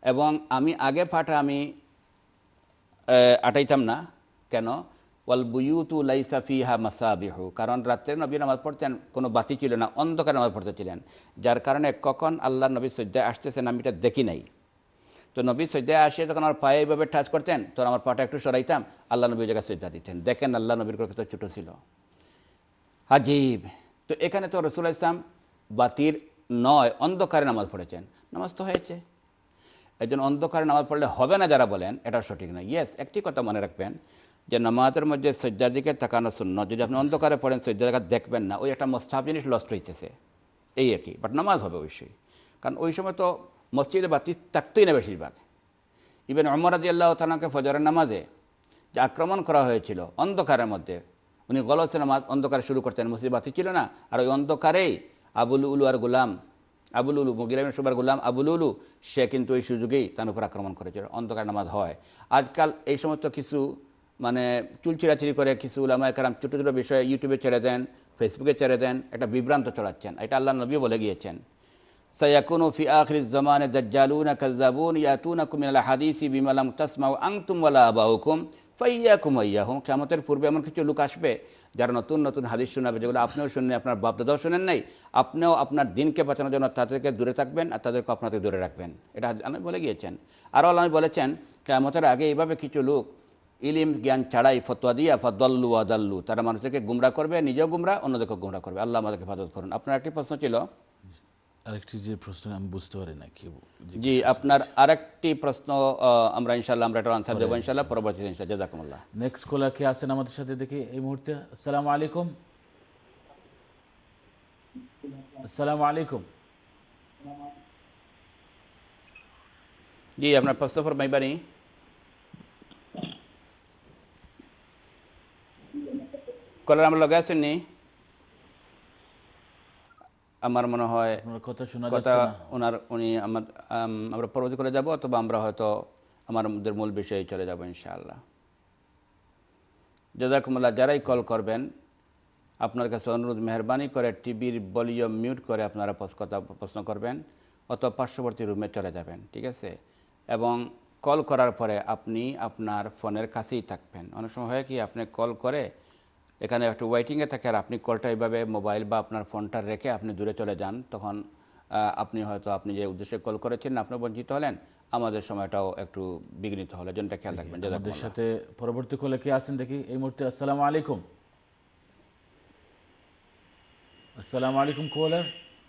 S2: এবং আমি আগে পাটা আমি আটাইতাম না। কেন? ওয়াল বুয়ুতু লাইসা ফিহা মাসাবিহু, কারণ রাত্রে নবী নামাজ পড়তেন, কোনো বাতি ছিল না, অন্ধকারে নামাজ পড়তেছিলেন, যার কারণে কখন আল্লাহ নবী সজ্জায় আসতেছেন আমি এটা দেখি নাই। তো নবী সজ্জায় আসে যখন আমার পায়ে এইভাবে টাচ করতেন, তখন আমার পাটা একটু সরাইতাম, আল্লাহ নবী জায়গায় সজ্জা দিতেন। দেখেন আল্লাহ নবীর কত ছোট ছিল, আজীব। তো এখানে তো রাসূলুল্লাহ ইসলাম বাতির নয়, অন্ধকারে নামাজ পড়েছেন, নামাজ তো হয়েছে। একজন অন্ধকারে নামাজ পড়লে হবে না যারা বলেন, এটা সঠিক নয়। ইয়েস, একটি কথা মনে রাখবেন যে নামাজের মধ্যে সজ্জার দিকে তাকানো সুন্নাত। যদি আপনি অন্ধকারে পড়েন সজ্জার জায়গা দেখবেন না, ওই একটা মুস্তাহাব জিনিস লস্ট হইতেছে, এই একই। বাট নামাজ হবে অবশ্যই, কারণ ওই সময় তো মসজিদে বাতি থাকতোই না বেশিরভাগ। ইভেন ওমর রাদিয়াল্লাহু তাআলাকে ফজরের নামাজে যে আক্রমণ করা হয়েছিল অন্ধকারের মধ্যে, উনি গলসে নামাজ অন্ধকারে শুরু করতেন, মসজিদে বাতি ছিল না, আর ওই অন্ধকারেই আবুল উলু আর গোলাম, আবুল উলু মুগিরা ইবনে শুবার গোলাম আবুল উলু, সে কিন্তু ওই সুযোগেই তার উপর আক্রমণ করেছিল। অন্ধকার নামাজ হয়। আজকাল এই সমস্ত কিছু মানে চুলচিরাচিরি করে কিছু উলামায়ে কেরাম ছোটো ছোটো বিষয়ে ইউটিউবে ছেড়ে দেন, ফেসবুকে ছেড়ে দেন, একটা বিভ্রান্ত ছড়াচ্ছেন। এটা আল্লাহ নবী বলে গিয়েছেন, সায়াকুনু ফি আখিরিজ জামানে দাজ্জালুনা কাযযাবুন ইয়াতুনাকুম মিনাল হাদিসি বিমা লাম তাসমাউ আনতুম ওয়ালা আবাউকুম ফাইয়াকুম ওয়াইয়াহুম। কিয়ামতের পূর্বে এমন কিছু লোক আসবে যারা নতুন নতুন হাদিস শোনাবে, যেগুলো আপনিও শুনেন, আপনার বাপ দাদাও শোনেন নাই। আপনিও আপনার দিনকে বাঁচানোর জন্য তাদেরকে দূরে থাকবেন আর তাদেরকে আপনাদের দূরে রাখবেন। এটা আল্লাহ বলে গিয়েছেন। আরও আল্লাহ বলেছেন কিয়ামতের আগে এইভাবে কিছু লোক ইলিম জ্ঞান ছাড়াই ফতোয়া দিয়া ফাদাল্লু ওয়াদাল্লু, তারা মানুষদেরকে গুমরাহ করবে, নিজেও গুমরাহ, অন্যদেরকে গুমরাহ করবে। আল্লাহ আমাদেরকে হেফাজত করুন। আপনার একটি প্রশ্ন ছিল?
S1: আরেকটি যে প্রশ্ন আমি বুঝতে পারি না কি।
S2: জি, আপনার আরেকটি প্রশ্ন আমরা ইনশাআল্লাহ আমরা এটা আনসার দেবো ইনশাআল্লাহ পরবর্তীতে ইনশাআল্লাহ। জাযাকুমুল্লাহ।
S1: নেক্সট কলার কে আছেন আমাদের সাথে দেখি এই মুহূর্তে? আসসালামু আলাইকুম। আসসালামু আলাইকুম।
S2: জি, আপনার প্রশ্ন ফরমাইবানি। কলার আমরা লগে আছেন নি? আমার মনে হয়
S1: কথা শোনা
S2: কথা
S1: যাচ্ছে না।
S2: উনি আমরা পরবর্তী করে যাব, অথবা আমরা হয়তো আমাদের মূল বিষয়ে চলে যাব ইনশাআল্লাহ। জাযাকুমুল্লাহ। যারাই কল করবেন আপনার কাছে অনুরোধ, মেহরবানি করে টিভির ভলিউম মিউট করে আপনারা প্রশ্ন করবেন, অথবা পার্শ্ববর্তী রুমে চলে যাবেন, ঠিক আছে? এবং কল করার পরে আপনি আপনার ফোনের কাছেই থাকবেন। অনেক সময় হয় কি, আপনি কল করে এখানে একটু ওয়েটিংয়ে থাকে, আর আপনি কলটা এইভাবে মোবাইল বা আপনার ফোনটা রেখে আপনি দূরে চলে যান, তখন আপনি হয়তো আপনি যে উদ্দেশ্যে কল করেছেন আপনি বঞ্চিত হলেন, আমাদের সময়টাও একটু বিঘ্নিত হলো। জনটা খেয়াল রাখবেন।
S1: আমাদের সাথে পরবর্তী কলে কে আছেন দেখি এই মুহূর্তে? আসসালামু আলাইকুম। আসসালামু আলাইকুম কলার।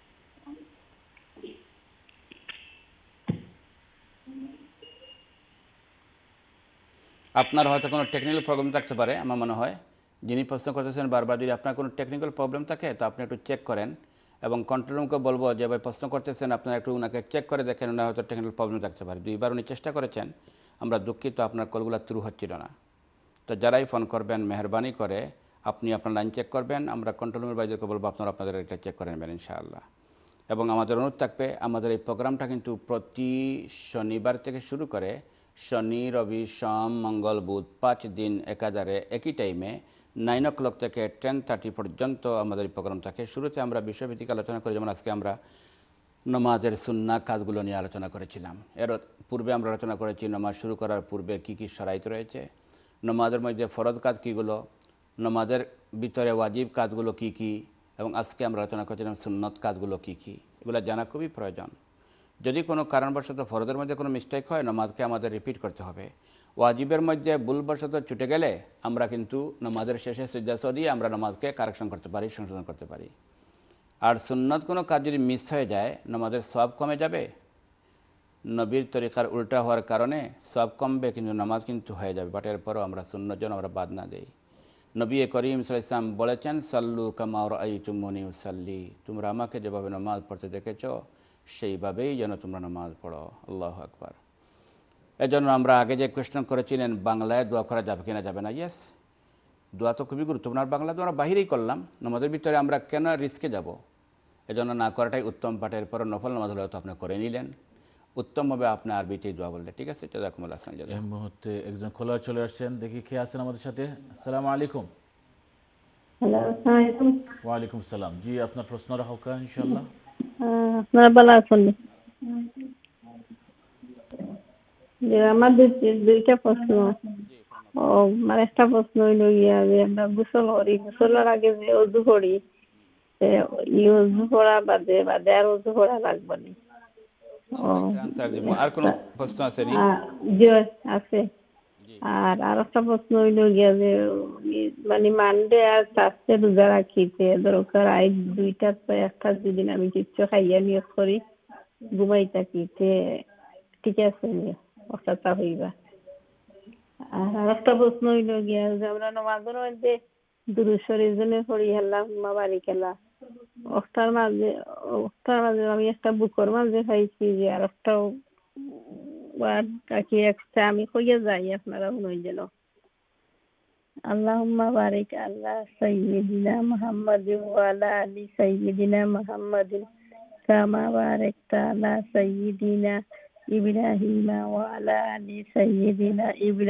S2: আপনার হয়তো কোনো টেকনিক্যাল প্রবলেম থাকতে পারে। আমার মনে হয় যিনি প্রশ্ন করতেছেন বারবার, যদি আপনার কোনো টেকনিক্যাল প্রবলেম থাকে তো আপনি একটু চেক করেন, এবং কন্ট্রোল রুমকে বলবো যে ভাই প্রশ্ন করতেছেন আপনারা একটু ওনাকে চেক করে দেখেন, ওনার হয়তো টেকনিক্যাল প্রবলেম থাকতে পারে। দুইবার উনি চেষ্টা করেছেন, আমরা দুঃখিত, আপনার কলগুলো থ্রু হচ্ছিল না। তো যারাই ফোন করবেন মেহরবানি করে আপনি আপনার লাইন চেক করবেন, আমরা কন্ট্রোল রুমের বাইরেকে বলবো আপনারা আপনাদের এটা চেক করে নেবেন ইনশাআল্লাহ। এবং আমাদের অনুরোধ থাকবে, আমাদের এই প্রোগ্রামটা কিন্তু প্রতি শনিবার থেকে শুরু করে শনি রবি সোম মঙ্গল বুধ 5 দিন একাধারে একই টাইমে 9 o'clock থেকে 10:30 পর্যন্ত আমাদের এই প্রোগ্রাম থাকে। শুরুতে আমরা বিষয়ভিত্তিক আলোচনা করি, যেমন আজকে আমরা নামাজের সুন্নাহ কাজগুলো নিয়ে আলোচনা করেছিলাম। এর পূর্বে আমরা আলোচনা করেছি নামাজ শুরু করার পূর্বে কি কি শরাইত রয়েছে, নামাজের মধ্যে ফরজ কাজ কীগুলো, নামাজের ভিতরে ওয়াজিব কাজগুলো কি কি, এবং আজকে আমরা আলোচনা করেছিলাম সুন্নত কাজগুলো কি কি। এগুলো জানা খুবই প্রয়োজন। যদি কোনো কারণবশত ফরজের মধ্যে কোনো মিস্টেক হয়, নামাজকে আমাদের রিপিট করতে হবে। ওয়াজিবের মধ্যে ভুলবশত ছুটে গেলে আমরা কিন্তু নামাজের শেষে সিজদা দিয়ে আমরা নামাজকে কারেকশন করতে পারি, সংশোধন করতে পারি। আর সুন্নত কোনো কাজ যদি মিস হয়ে যায়, নামাজের সওয়াব কমে যাবে। নবীর তরিকার উল্টা হওয়ার কারণে সওয়াব কমবে, কিন্তু নামাজ কিন্তু হয়ে যাবে। বাট এরপরও আমরা সুন্নত যেন আমরা বাদ না দেই। নবী করিম সাল্লাল্লাহু আলাইহি ওয়াসাল্লাম বলেছেন, সাল্লু কামা রাআইতুমুনি উসাল্লি, তোমরা আমাকে যেভাবে নামাজ পড়তে দেখেছো সেইভাবেই যেন তোমরা নামাজ পড়ো। আল্লাহু আকবার। এজন্য আমরা আগে যে কোয়েশ্চেন করেছিলেন বাংলায় দোয়া করা যাবে কিনা যাবে না, ইয়েস, দোয়া তো খুবই গুরুত্বপূর্ণ। আর বাংলা তো আমরা বাহিরেই করলাম, নামাজের ভিতরে আমরা কেন রিস্কে যাব? এজন্য না করাটাই উত্তম। পাঠের পর নফল নামাজ হলে তো আপনি করে নিলেন, উত্তম হবে আপনি আরবিতেই দোয়া বললে, ঠিক আছে? জাযাকুমুল্লাহ খাইরান।
S1: এই মুহূর্তে একজন কলার চলে আসছেন, দেখি কে আছেন আমাদের সাথে। আসসালামু আলাইকুম।
S3: হ্যালো, আসসালামু আলাইকুম।
S1: ওয়ালাইকুম সালাম। জি, আপনার প্রশ্ন রাখো ইনশাআল্লাহ।
S3: আপনারা ভালো আছেন?
S4: যে আমার দুইটা প্রশ্ন। ও মানে একটা প্রশ্ন হইল গিয়া যে আমরা গোসল করি, গোসলের আগে যে অজু করি, ই অজু করা বাদে বাদে আর অজু করা লাগবে না? ও
S2: আনসার দিব। আর কোনো প্রশ্ন আছে নি?
S4: জি আছে। আর একটা প্রশ্ন হইল গিয়া যে মানে মানডে আর চারটে রোজা রাখিতে দরকার আই দুইটার তো একটা যদি আমি কিচ্ছু খাইয়া নিয়োগ করি ঘুমাই থাকিতে ঠিক আছে নিয়ে অর্থাৎ হইবা। আর একটা প্রশ্ন হইল গিয়া যে আমরা নমাজের মধ্যে দুরূদ শরীফ জন্য পড়ি আল্লাহুম্মা বারিক আলা, ওটার মাঝে আমি একটা বুকর মাঝে খাইছি যে আর একটা ওয়ার্ড কি একটা আমি কইয়া যাই আপনারা শুনই যেন। আল্লাহুম্মা বারিক আলা সাইয়্যিদিনা মুহাম্মাদিন ওয়া আলা আলি সাইয়্যিদিনা মুহাম্মাদিন কামা বারাকতা আলা সাইয়্যিদিনা ইব্রাহিমা ওয়া আলা আলি সাইয়্যিদিনা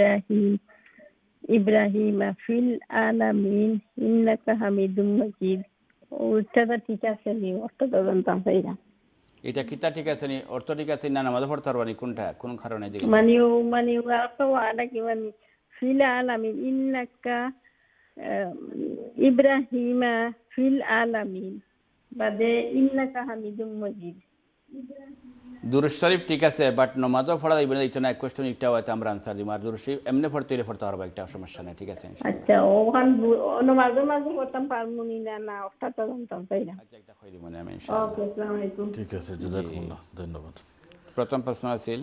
S4: ইব্রাহিমা ফিল আলামিন ইন্নাকা হামিদুম মাজিদ। ওটা ঠিক আছে নি? ওটা তো জানতাম তাই না।
S2: এটা কিতা ঠিক আছে নি? অর্থ ঠিক আছে না? নামাজ পড়তে পারবা নি? কোনটা কোন কারণে দিকে?
S4: মানে একটা ওয়ার্ডা কি মানে ফিল আলামিন ইন্নাকা ইব্রাহিমা ফিল আলামিন বাদে ইন্নাকা হামিদুম মাজিদ।
S2: দুরূদ শরীফ ঠিক আছে, বাট নামাজও পড়া যাইবে না। এটা না কোশ্চেন একটা হয়তো আমরা আনসার দিব। আর দুরূদ শরীফ এমনি পড়তে পারবা, একটা সমস্যা নাই, ঠিক আছে ইনশাআল্লাহ।
S4: আচ্ছা ওখান মাঝে মাঝে করতাম পারমুনি না ওটা তো জানতাম তাই না।
S2: আচ্ছা একটা কই দিব না আমি ইনশাআল্লাহ।
S4: ওকে আসসালামু আলাইকুম।
S1: ঠিক আছে, জাযাকুমুল্লাহ, ধন্যবাদ।
S2: প্রথম প্রশ্ন আছিল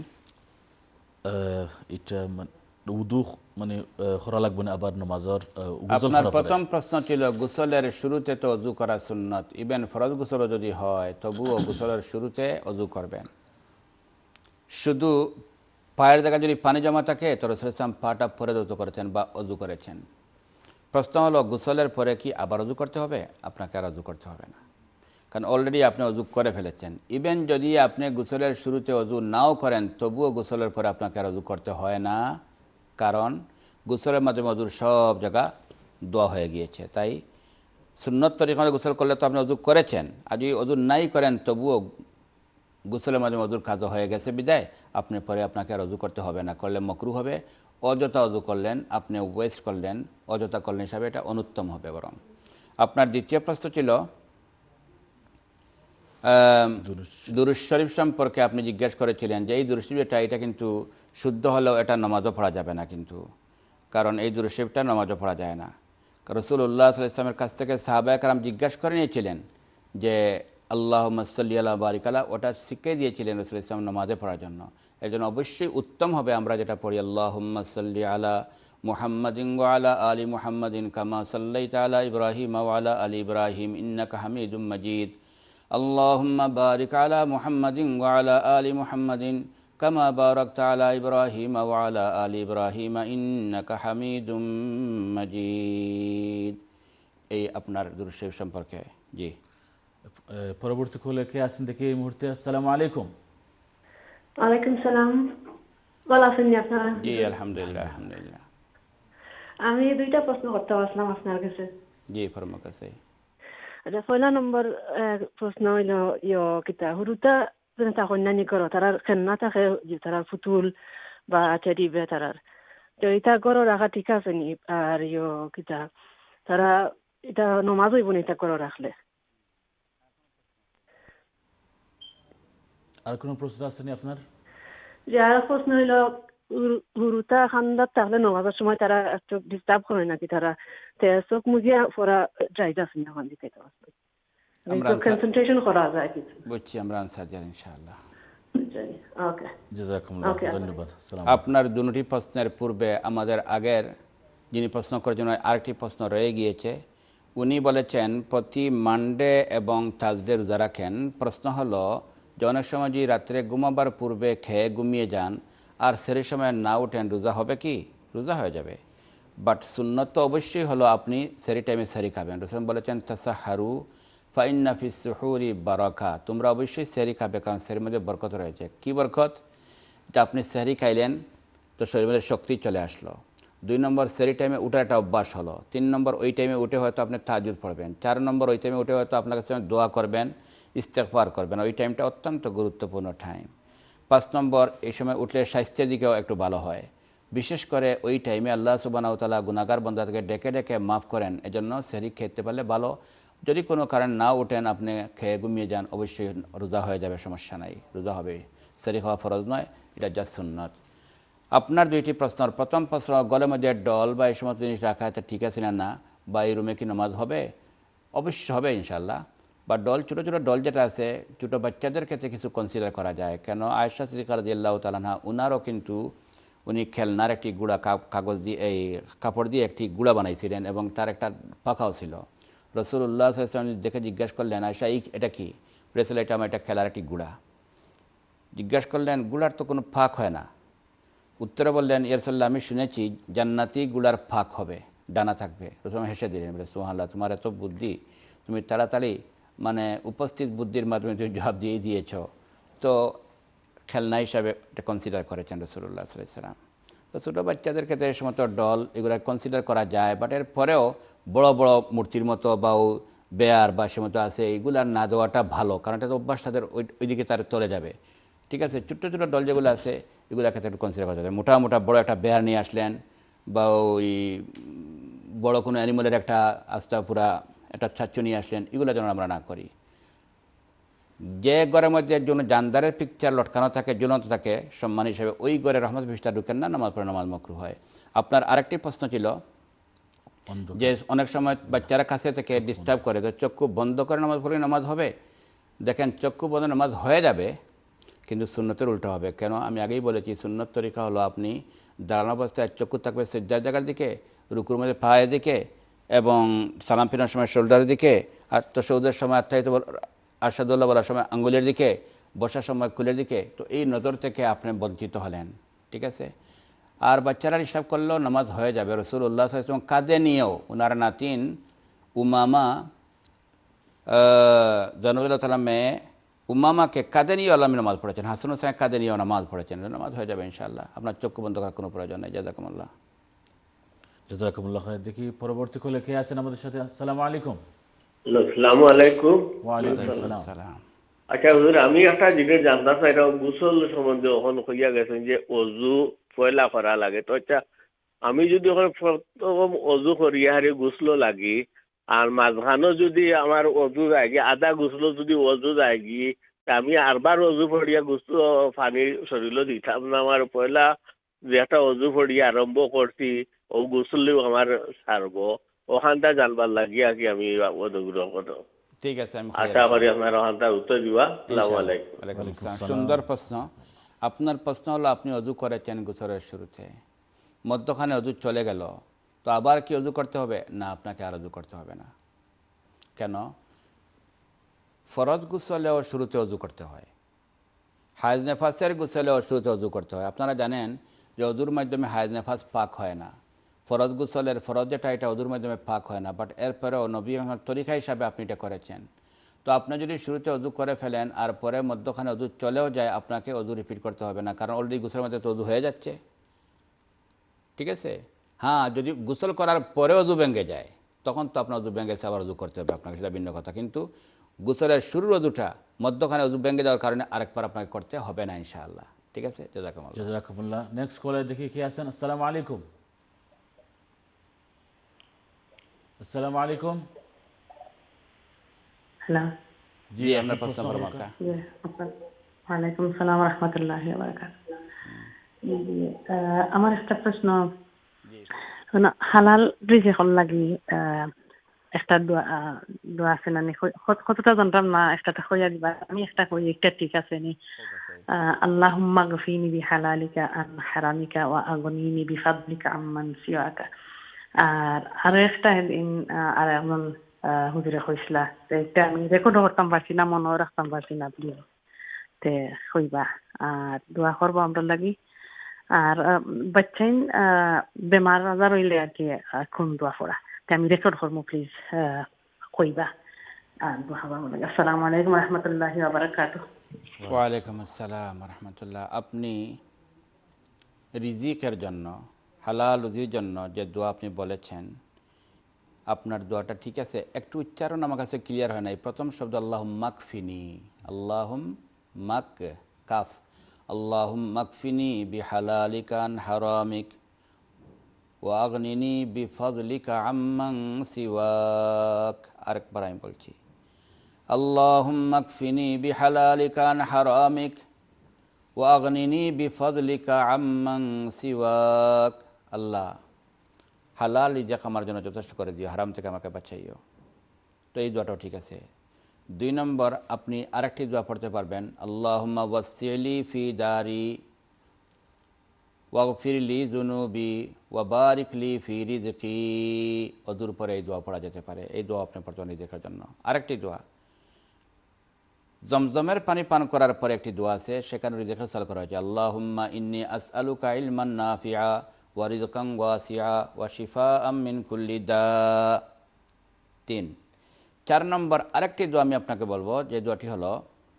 S1: এটা উদু মানে করা লাগবে না আবার নামাজের গোসল
S2: আপনার
S1: করা
S2: প্রথম প্রশ্ন ছিল গোসলের শুরুতে তো অজু করা সুন্নত, ইভেন ফরজ গোসলও যদি হয় তবুও গোসলের শুরুতে অজু করবেন। শুধু পায়ের জায়গায় যদি পানি জমা থাকে তো রাসূল সাল্লাল্লাহু আলাইহি ওয়াসাল্লাম পাটা পরে অজু করেছেন বা অজু করেছেন। প্রশ্ন হলো গোসলের পরে কি আবার অজু করতে হবে? আপনাকে আর অজু করতে হবে না, কারণ অলরেডি আপনি অজু করে ফেলেছেন। ইভেন যদি আপনি গোসলের শুরুতে অজু নাও করেন তবুও গোসলের পরে আপনাকে আর অজু করতে হয় না, কারণ গোসলের মাধ্যমে অজুর সব জায়গা দোয়া হয়ে গিয়েছে। তাই সুন্নত তরিকায় গোসল করলে তো আপনি অজু করেছেন, আর যদি অজু নাই করেন তবুও গোসলের মাধ্যমে অজুর কাজ হয়ে গেছে বিদায় আপনি পরে আপনাকে আর অজু করতে হবে না। করলে মকরু হবে, অযথা অজু করলেন, আপনি ওয়েস্ট করলেন, অযথা করলেন হিসাবে এটা অনুত্তম হবে। বরং আপনার দ্বিতীয় প্রশ্ন ছিল দুরূদ শরীফ সম্পর্কে আপনি জিজ্ঞেস করেছিলেন যে এই দুরূদ শরীফটা এটা কিন্তু শুদ্ধ হলেও এটা নামাজও পড়া যাবে না, কিন্তু কারণ এই দুরূদ শরীফটা নামাজও পড়া যায় না। রাসূলুল্লাহ সাল্লাল্লাহু আলাইহি ওয়াসাল্লামের কাছ থেকে সাহাবায়ে কেরাম জিজ্ঞাসা করে নিয়েছিলেন যে আল্লাহুম্মা সাল্লি আলা বারিক আলা, ওটা শিখিয়ে দিয়েছিলেন রাসূল সাল্লাল্লাহু আলাইহি ওয়াসাল্লাম নামাজে পড়ার জন্য। এর জন্য অবশ্যই উত্তম হবে আমরা যেটা পড়ি আল্লাহুম্মা সাল্লি আলা মুহাম্মাদিন ওয়া আলা আলি মুহাম্মাদিন কামা সাল্লাইতা আলা ইব্রাহিম ওয়া আলা আলি ইব্রাহিম ইন্নাকা হামিদুম মাজিদ। আল্লাহুম্মা বারিক আলা মুহাম্মাদিন ওয়া আলা আলি মুহাম্মাদিন কামা বারাকতা আলা ইব্রাহিম ওয়া আলা আলি ইব্রাহিম ইন্নাকা হামিদুম মাজিদ। এই আপনার দুরূদ শরীফ সম্পর্কে। জি,
S1: পরবর্তী কলে কে আছেন দেখি এই মুহূর্তে। আসসালামু আলাইকুম।
S5: ওয়ালাইকুম সালাম। ভালো আছেন আপনারা?
S2: জি আলহামদুলিল্লাহ আলহামদুলিল্লাহ।
S5: আমি দুইটা প্রশ্ন করতে আসলাম আপনার কাছে।
S2: জি ফরমা কাছে।
S5: আচ্ছা, পয়লা নম্বর প্রশ্ন হইল কিতা হুরুতা তা কন্যানি করো তারার খেলনা থাকে যে তারার ফুতুল বা টেডিবে তারার, তো এটা করো রাখা ঠিক আছে নি? আর কিতা তারা এটা নমাজ হইব না এটা করো রাখলে?
S1: আর কোনো প্রশ্ন আসেনি আপনার?
S5: যে আর প্রশ্ন হইল হুরুতা খান্দার থাকলে নমাজের সময় তারা একটু ডিস্টার্ব করে নাকি তারা চোখ মুজিয়া পড়া যাইজ আছে না ওখান থেকে? কনসেন্ট্রেশন করা যায় কিছু?
S2: বুঝছি, আমরা আনসার জানি ইনশাআল্লাহ।
S5: ওকে,
S1: জাযাকুমুল্লাহ, ধন্যবাদ।
S2: আপনার দুটি প্রশ্নের পূর্বে আমাদের আগের যিনি প্রশ্ন করেছেন আরেকটি প্রশ্ন রয়ে গিয়েছে। উনি বলেছেন প্রতি মানডে এবং থার্সডে রোজা রাখেন। প্রশ্ন হলো যে অনেক সময় যদি রাত্রে ঘুমাবার পূর্বে খেয়ে ঘুমিয়ে যান আর সেই সময় না উঠেন রোজা হবে কি? রোজা হয়ে যাবে, বাট সুন্নত তো অবশ্যই হলো আপনি সেরি টাইমে সেরি খাবেন। রাসূল বলেছেন তাসাহারু ফাইন্না ফিস সুহুরি বারাকা, তোমরা অবশ্যই সেরি খাবে, কারণ সেরির মধ্যে বরকত রয়েছে। কি বরকত? যে আপনি সেহরি খাইলেন তো শরীরের মধ্যে শক্তি চলে আসলো। 2 নম্বর সেহরি টাইমে উঠার একটা অভ্যাস হলো। 3 নম্বর ওই টাইমে উঠে হয়তো আপনি তাহাজ্জুদ পড়বেন। 4 নম্বর ওই টাইমে উঠে হয়তো আপনার কাছে দোয়া করবেন, ইস্তেগফার করবেন। ওই টাইমটা অত্যন্ত গুরুত্বপূর্ণ টাইম। 5 নম্বর, এই সময় উঠলে স্বাস্থ্যের দিকেও একটু ভালো হয়। বিশেষ করে ওই টাইমে আল্লাহ সুবহানাহু ওয়া তাআলা গুনাহগার বান্দাদেরকে ডেকে ডেকে মাফ করেন, এজন্য সেহরি খেতে পারলে ভালো। যদি কোনো কারণ না ওঠেন, আপনি খেয়ে ঘুমিয়ে যান, অবশ্যই রোজা হয়ে যাবে, সমস্যা নাই, রোজা হবে। সেহরি খাওয়া ফরজ নয়, এটা জাস্ট সুন্নাত। আপনার 2টি প্রশ্ন। প্রথম প্রশ্ন, গলের মধ্যে ডল বা এই সমস্ত জিনিস রাখা এটা ঠিক আছে না, বা এই রুমে কি নামাজ হবে? অবশ্যই হবে ইনশাআল্লাহ। বা ডল, ছোটো ছোটো ডল যেটা আছে, ছোটো বাচ্চাদের ক্ষেত্রে কিছু কনসিডার করা যায়। কেন, আয়েশা সিদ্দিকা রাদিয়াল্লাহু তাআলা আনহা, উনারও কিন্তু উনি খেলনার একটি গুঁড়া কাগজ দিয়ে, এই কাপড় দিয়ে একটি গুঁড়া বানাইছিলেন এবং তার একটা পাখাও ছিল। রাসূলুল্লাহ সাল্লাল্লাহু আলাইহি ওয়াসাল্লাম দেখে জিজ্ঞাসা করলেন, আয়েশা এটা কি? বলেছিল, এটা আমার একটা খেলার একটি গুঁড়া। জিজ্ঞাসা করলেন, গুঁড়ার তো কোনো ফাঁক হয় না? উত্তরে বললেন, ইয়া রাসূলুল্লাহ, আমি শুনেছি জান্নাতি গুঁড়ার ফাঁক হবে, ডানা থাকবে। রাসূল হেসে দিলেন, বলে সুবহানাল্লাহ, তোমার এত বুদ্ধি, তুমি তাড়াতাড়ি মানে উপস্থিত বুদ্ধির মাধ্যমে তুমি জবাব দিয়ে দিয়েছ। তো খেলনা হিসাবে এটা কনসিডার করেছেন রাসূলুল্লাহ সাল্লাল্লাহু আলাইহি ওয়াসাল্লাম। তো ছোটো বাচ্চাদের ক্ষেত্রে এই সমস্ত ডল এগুলো কনসিডার করা যায়, বাট এর পরেও বড় বড় মূর্তির মতো বা বেয়ার বা সে মতো আছে, এইগুলার না দেওয়াটা ভালো, কারণ এটা তো অভ্যাস তাদের ওইদিকে তার চলে যাবে। ঠিক আছে, ছোট্ট ছোটো ডল যেগুলো আছে এগুলোর ক্ষেত্রে একটু কনসিডার করা যাবে। মোটা মোটা বড় একটা বেয়ার নিয়ে আসলেন, বা ওই বড় কোনো অ্যানিমেলের একটা আস্তা পুরা একটা ছাচ্চু নিয়ে আসলেন, এগুলো যেন আমরা না করি। যে ঘরের মধ্যে জন্য জানদারের পিকচার লটকানো থাকে, ঝুলন্ত থাকে, সম্মান হিসেবে ওই ঘরে রহমত ফেরেশতা ঢুকেন না, নামাজ পড়ে নামাজ মাকরুহ হয়। আপনার আরেকটি প্রশ্ন ছিল যে অনেক সময় বাচ্চারা কাছে থেকে ডিস্টার্ব করে, তো চক্ষু বন্ধ করে নামাজ পড়লে নামাজ হবে? দেখেন, চক্ষু বন্ধ নামাজ হয়ে যাবে, কিন্তু সুন্নতের উল্টো হবে। কেন, আমি আগেই বলেছি, সুন্নত তরিকা হলো আপনি দাঁড়ানো অবস্থায় চক্ষু থাকবে সিজদার জায়গার দিকে, রুকুর মধ্যে পায়ের দিকে, এবং সালাম ফিরানোর সময় শোল্ডারের দিকে, আর তাশাহুদের সময় আশহাদুল্লাহ বলার সময় আঙ্গুলের দিকে, বসার সময় কুলের দিকে। তো এই নজর থেকে আপনি বঞ্চিত হলেন, ঠিক আছে। আর বাচ্চারা হিসাব করলেও নামাজ হয়ে যাবে। রাসূলুল্লাহ সাল্লাল্লাহু আলাইহি ওয়াসাল্লাম কাঁধে নিয়েও ওনার নাতিন উমামা জনবুল্লাহ তাআলা মেয়ে উমামাকে কাঁধে নিয়েও আল্লাহ নামাজ পড়েছেন, হাসান হোসেন কাঁধে নিয়েও নামাজ পড়েছেন। নামাজ হয়ে যাবে ইনশাআল্লাহ, আপনার চক্ষু বন্ধ করার কোনো প্রয়োজন নেই। জাযাকুমুল্লাহ।
S1: জাযাকুমুল্লাহ খাইর। দেখি পরবর্তী কলে কে আছেন আমাদের সাথে। আসসালামু আলাইকুম।
S6: আসসালামু আলাইকুম।
S1: ওয়া আলাইকুম আসসালাম।
S6: আচ্ছা হুজুর, আমি একটা জিনিস জানতে চাই, গোসল সম্বন্ধে ওখান কইয়া গেছেন যে অজু পয়লা করা লাগে। তো আচ্ছা, আমি যদি প্রথম অজু করিয়া হারি গোসল লাগি, আর মাঝখানো যদি আমার অজু যায়গি, আধা গোসল যদি অজু যায়গি, আমি আরবার অজু পড়িয়া গোসল পানি শরীর দিতাম না? আমার পয়লা যে একটা অজু পড়িয়া আরম্ভ করছি, ও গোসলেও আমার সারব, ওখানটা জানবার লাগিয়া কি আমি অনুগ্রহ করো।
S2: ঠিক আছে, আমি
S6: আশা করি আপনার ওখানটা উত্তর দিবা। আসসালামু আলাইকুম।
S2: ওয়ালাইকুম আসসালাম। সুন্দর প্রশ্ন। আপনার প্রশ্ন হলো, আপনি অজু করেছেন গোসলের শুরুতে, মধ্যখানে অজু চলে গেল, তো আবার কি অজু করতে হবে? না, আপনাকে আর অজু করতে হবে না। কেন? ফরজ গোসলেও শুরুতে অজু করতে হয়, হায়েজ নেফাসের গোসলেও শুরুতে অজু করতে হয়। আপনারা জানেন যে অজুর মাধ্যমে হায়েজ নেফাস পাক হয় না। ফরজ গোসলের ফরজ যেটা, এটা অজুর মাধ্যমে পাক হয় না, বাট এরপরেও নবী মুহাম্মদ তরিকা হিসাবে আপনি এটা করেছেন। তো আপনি যদি শুরুতে অজু করে ফেলেন আর পরে মধ্যখানে অজু চলেও যায়, আপনাকে অজু রিপিট করতে হবে না, কারণ অলরেডি গোসলের মধ্যে তো অজু হয়ে যাচ্ছে, ঠিক আছে। হ্যাঁ, যদি গোসল করার পরে অজু ভেঙে যায়, তখন তো আপনার অজু ভেঙে গেছে, আবার অজু করতে হবে আপনাকে, সেটা ভিন্ন কথা। কিন্তু গোসলের শুরুর অজুটা মধ্যখানে অজু ভেঙে যাওয়ার কারণে আরেকবার আপনাকে করতে হবে না ইনশাআল্লাহ, ঠিক আছে।
S1: জাযাকুমুল্লাহ। নেক্সট কলে দেখি কে আছেন। আসসালামু আলাইকুম। আসসালামু আলাইকুম।
S3: হ্যালো।
S2: জি, আপনার প্রশ্ন করুন।
S3: ওয়ালাইকুম আসসালাম রাহমাতুল্লাহি ওয়া বারাকাতুহু। আমার একটা প্রশ্ন, হালাল রিজিক লাগি একটা দোয়া আছে না, কতটা জানতাম না, একটা কইয়া দিবা। আমি একটা কই, একটা ঠিক আছে নি? আল্লাহুম্মা গফিনি বিহালালিকা আন হারামিকা ওয়া আগনিনি বিফাদলিকা আম্মান সিওয়াকা। আর আরো একটা আর এমন হুজুরে কইসলা, এটা আমি রেকর্ডও করতাম পারছি না, মনেও রাখতাম পারছি না, প্লিজ তে কইবা আর দোয়া করবো আমরা লাগি। আর বাচ্চাইন বেমার আজার হইলে আর কি কোন দোয়া পড়া, আমি রেকর্ড করবো, প্লিজ কইবা আর দোয়া করবো লাগে। আসসালামু আলাইকুম রহমতুল্লাহি ওয়া বারাকাতুহু।
S2: ওয়ালাইকুম আসসালাম রহমতুল্লাহ। আপনি রিজিকের জন্য, হালাল রুজির জন্য যে দোয়া আপনি বলেছেন, আপনার দোয়াটা ঠিক আছে, একটু উচ্চারণ আমার কাছে ক্লিয়ার হয় নাই। প্রথম শব্দ আল্লাহুম্মা কফিনি, আল্লাহুম মাক কাফ, আল্লাহুম্মা কফিনি বিহালালিকা আন হারামিক ওয়া আগনিনি বিফাদলিকা আম্মান সিওয়াক। আরেকবার আমি বলছি, আল্লাহুম্মা কফিনি বিহালালিকা আন হারামিক ওয়া আগনিনি বিফাদলিকা আম্মান সিওয়াক। আল্লাহ, হালাল রিজিক আমার জন্য যথেষ্ট করে দিও, হারাম থেকে আমাকে বাঁচাইও। তো এই দোয়াটাও ঠিক আছে। 2 নম্বর, আপনি আরেকটি দোয়া পড়তে পারবেন, আল্লাহুম্মা ওয়াসসি'লি ফি দারি ওয়াগফির লি যুনুবি ওয়া বারিক লি ফি রিজকি। ওদুর পরে এই দোয়া পড়া যেতে পারে। এই দোয়া আপনি পড়তে রিজিকের জন্য। আরেকটি দোয়া, জমজমের পানি পান করার পরে একটি দোয়া আছে, সেখানে রিজিকের সাল করা হয়েছে, আল্লাহুম্মা ইন্নী আসআলুকা ইলমান নাফিআ ওয়া রিজকান ওয়াসিআ ওয়া শিফাআম মিন কুল্লি দা। 3। 4 নম্বর আরেকটি দোয়া আমি আপনাকে বলবো, যে দোয়াটি হলো,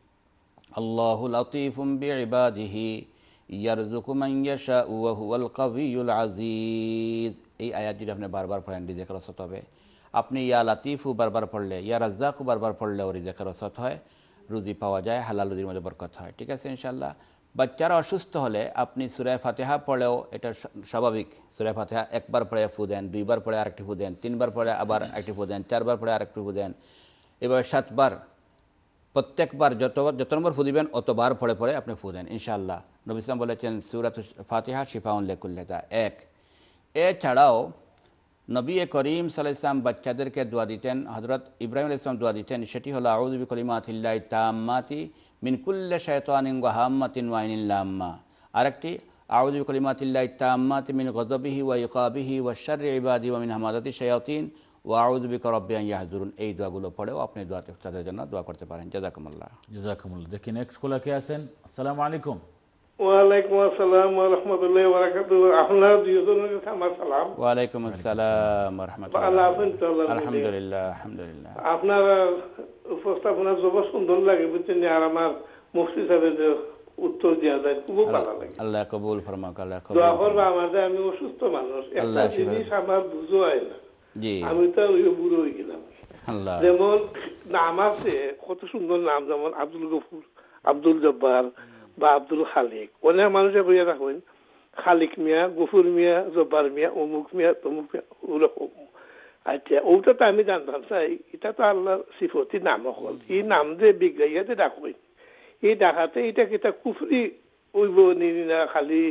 S2: আল্লাহু লাতীফুম বিইবাদিহি ইয়ারযুকু মান ইয়াশাউ ওয়া হুয়াল কাবিয়্যুল আজিজ। এই আয়াতটি আপনি বারবার পড়েন, রিজিকের ওসত হবে। আপনি ইয়া লাতীফু বারবার পড়লে, ইয়া রাজ্জাকু বারবার পড়লেও রিজিকের ওসত হয়, রুজি পাওয়া যায়, হালাল রুজির মধ্যে বরকত হয়। ঠিক আছে ইনশাআল্লাহ। বাচ্চারা অসুস্থ হলে আপনি সূরা ফাতিহা পড়লেও এটা স্বাভাবিক। সূরা ফাতিহা একবার পড়ে ফু দেন, 2 বার পড়ে আরেকটি ফু দেন, 3 বার পড়ে আবার একটি ফু দেন, 4 বার পড়ে আরেকটি ফু দেন, এবার 7 বার। প্রত্যেকবার যত নম্বর ফু দিবেন অতবার পড়ে পড়ে আপনি ফু দেন ইনশাআল্লাহ। নবী ইসলাম বলেছেন সূরাতুল ফাতিহা শিফাউন লিকুল্লি দা। 1। এছাড়াও নবী করিম সাল্লাল্লাহু আলাইহি ওয়াসাল্লাম বাচ্চাদেরকে দোয়া দিতেন, হযরত ইব্রাহিম আলাইহিস সালাম দোয়া দিতেন, সেটি হলো আউযু বিকালিমাতিল্লাহি তাম্মাতি মিন কুল্লি শাইতানিন ওয়া হাম্মাতিন ওয়া আইনিন লাম্মা। আরেকটি আউযু বিকালিমাতিল্লাহি তাম্মাতি মিন গযবিহি ওয়া ইকাবিহি ওয়া শাররি ইবাদি ওয়া মিন হামাযাতি শায়াতিন ওয়া আউযু বিকা রাব্বি আন ইয়াহযুরুন। এই দোয়াগুলো পড়েও আপনি তাদের জন্য দোয়া করতে পারেন। জাযাকুমুল্লাহ।
S1: জাযাকুমুল্লাহ। দেখি নেক্সট কলার কে আছেন। আসসালামু আলাইকুম।
S7: ওয়ালাইকুম আসসালাম ওয়া রাহমাতুল্লাহি ওয়া বারাকাতুহু। আপনার দুইজনের কাছে আমার সালাম।
S2: ওয়ালাইকুম আসসালাম ওয়া রাহমাতুল্লাহ।
S7: আল্লাহ হাফেজ।
S2: আলহামদুলিল্লাহ আলহামদুলিল্লাহ।
S7: আপনার উপস্থাপনা যত সুন্দর লাগে বুঝছেন, আর আমার মুফতি সাহেবের যে উত্তর দেওয়া যায় খুব ভালো লাগে।
S2: আল্লাহ কবুল ফরমাক। আল্লাহ কবুল।
S7: দোয়া করবা আমাদের, আমি অসুস্থ মানুষ, একটা জিনিস আমার বুঝো হয় না।
S2: জি,
S7: আমি তো ওই বুড়ো হয়ে গেলাম।
S2: আল্লাহ,
S7: যেমন নাম আছে কত সুন্দর নাম, যেমন আব্দুল গফুর, আব্দুল জব্বার বা আব্দুল খালিক। অনেক মানুষে বইয়া রাখবেন খালিক মিয়া, গফুর মিয়া, জব্বার মিয়া, অমুক মিয়া, তমুক মিয়া, ওরকম। আচ্ছা, ওটা তো আমি জানতাম চাই, এটা তো আল্লাহর সিফতি নাম হল। এই নাম যে বিজ্ঞাইয়াতে ডাকবেন, এই ডাকাতে এটা কিতা কুফরি হইব না খালি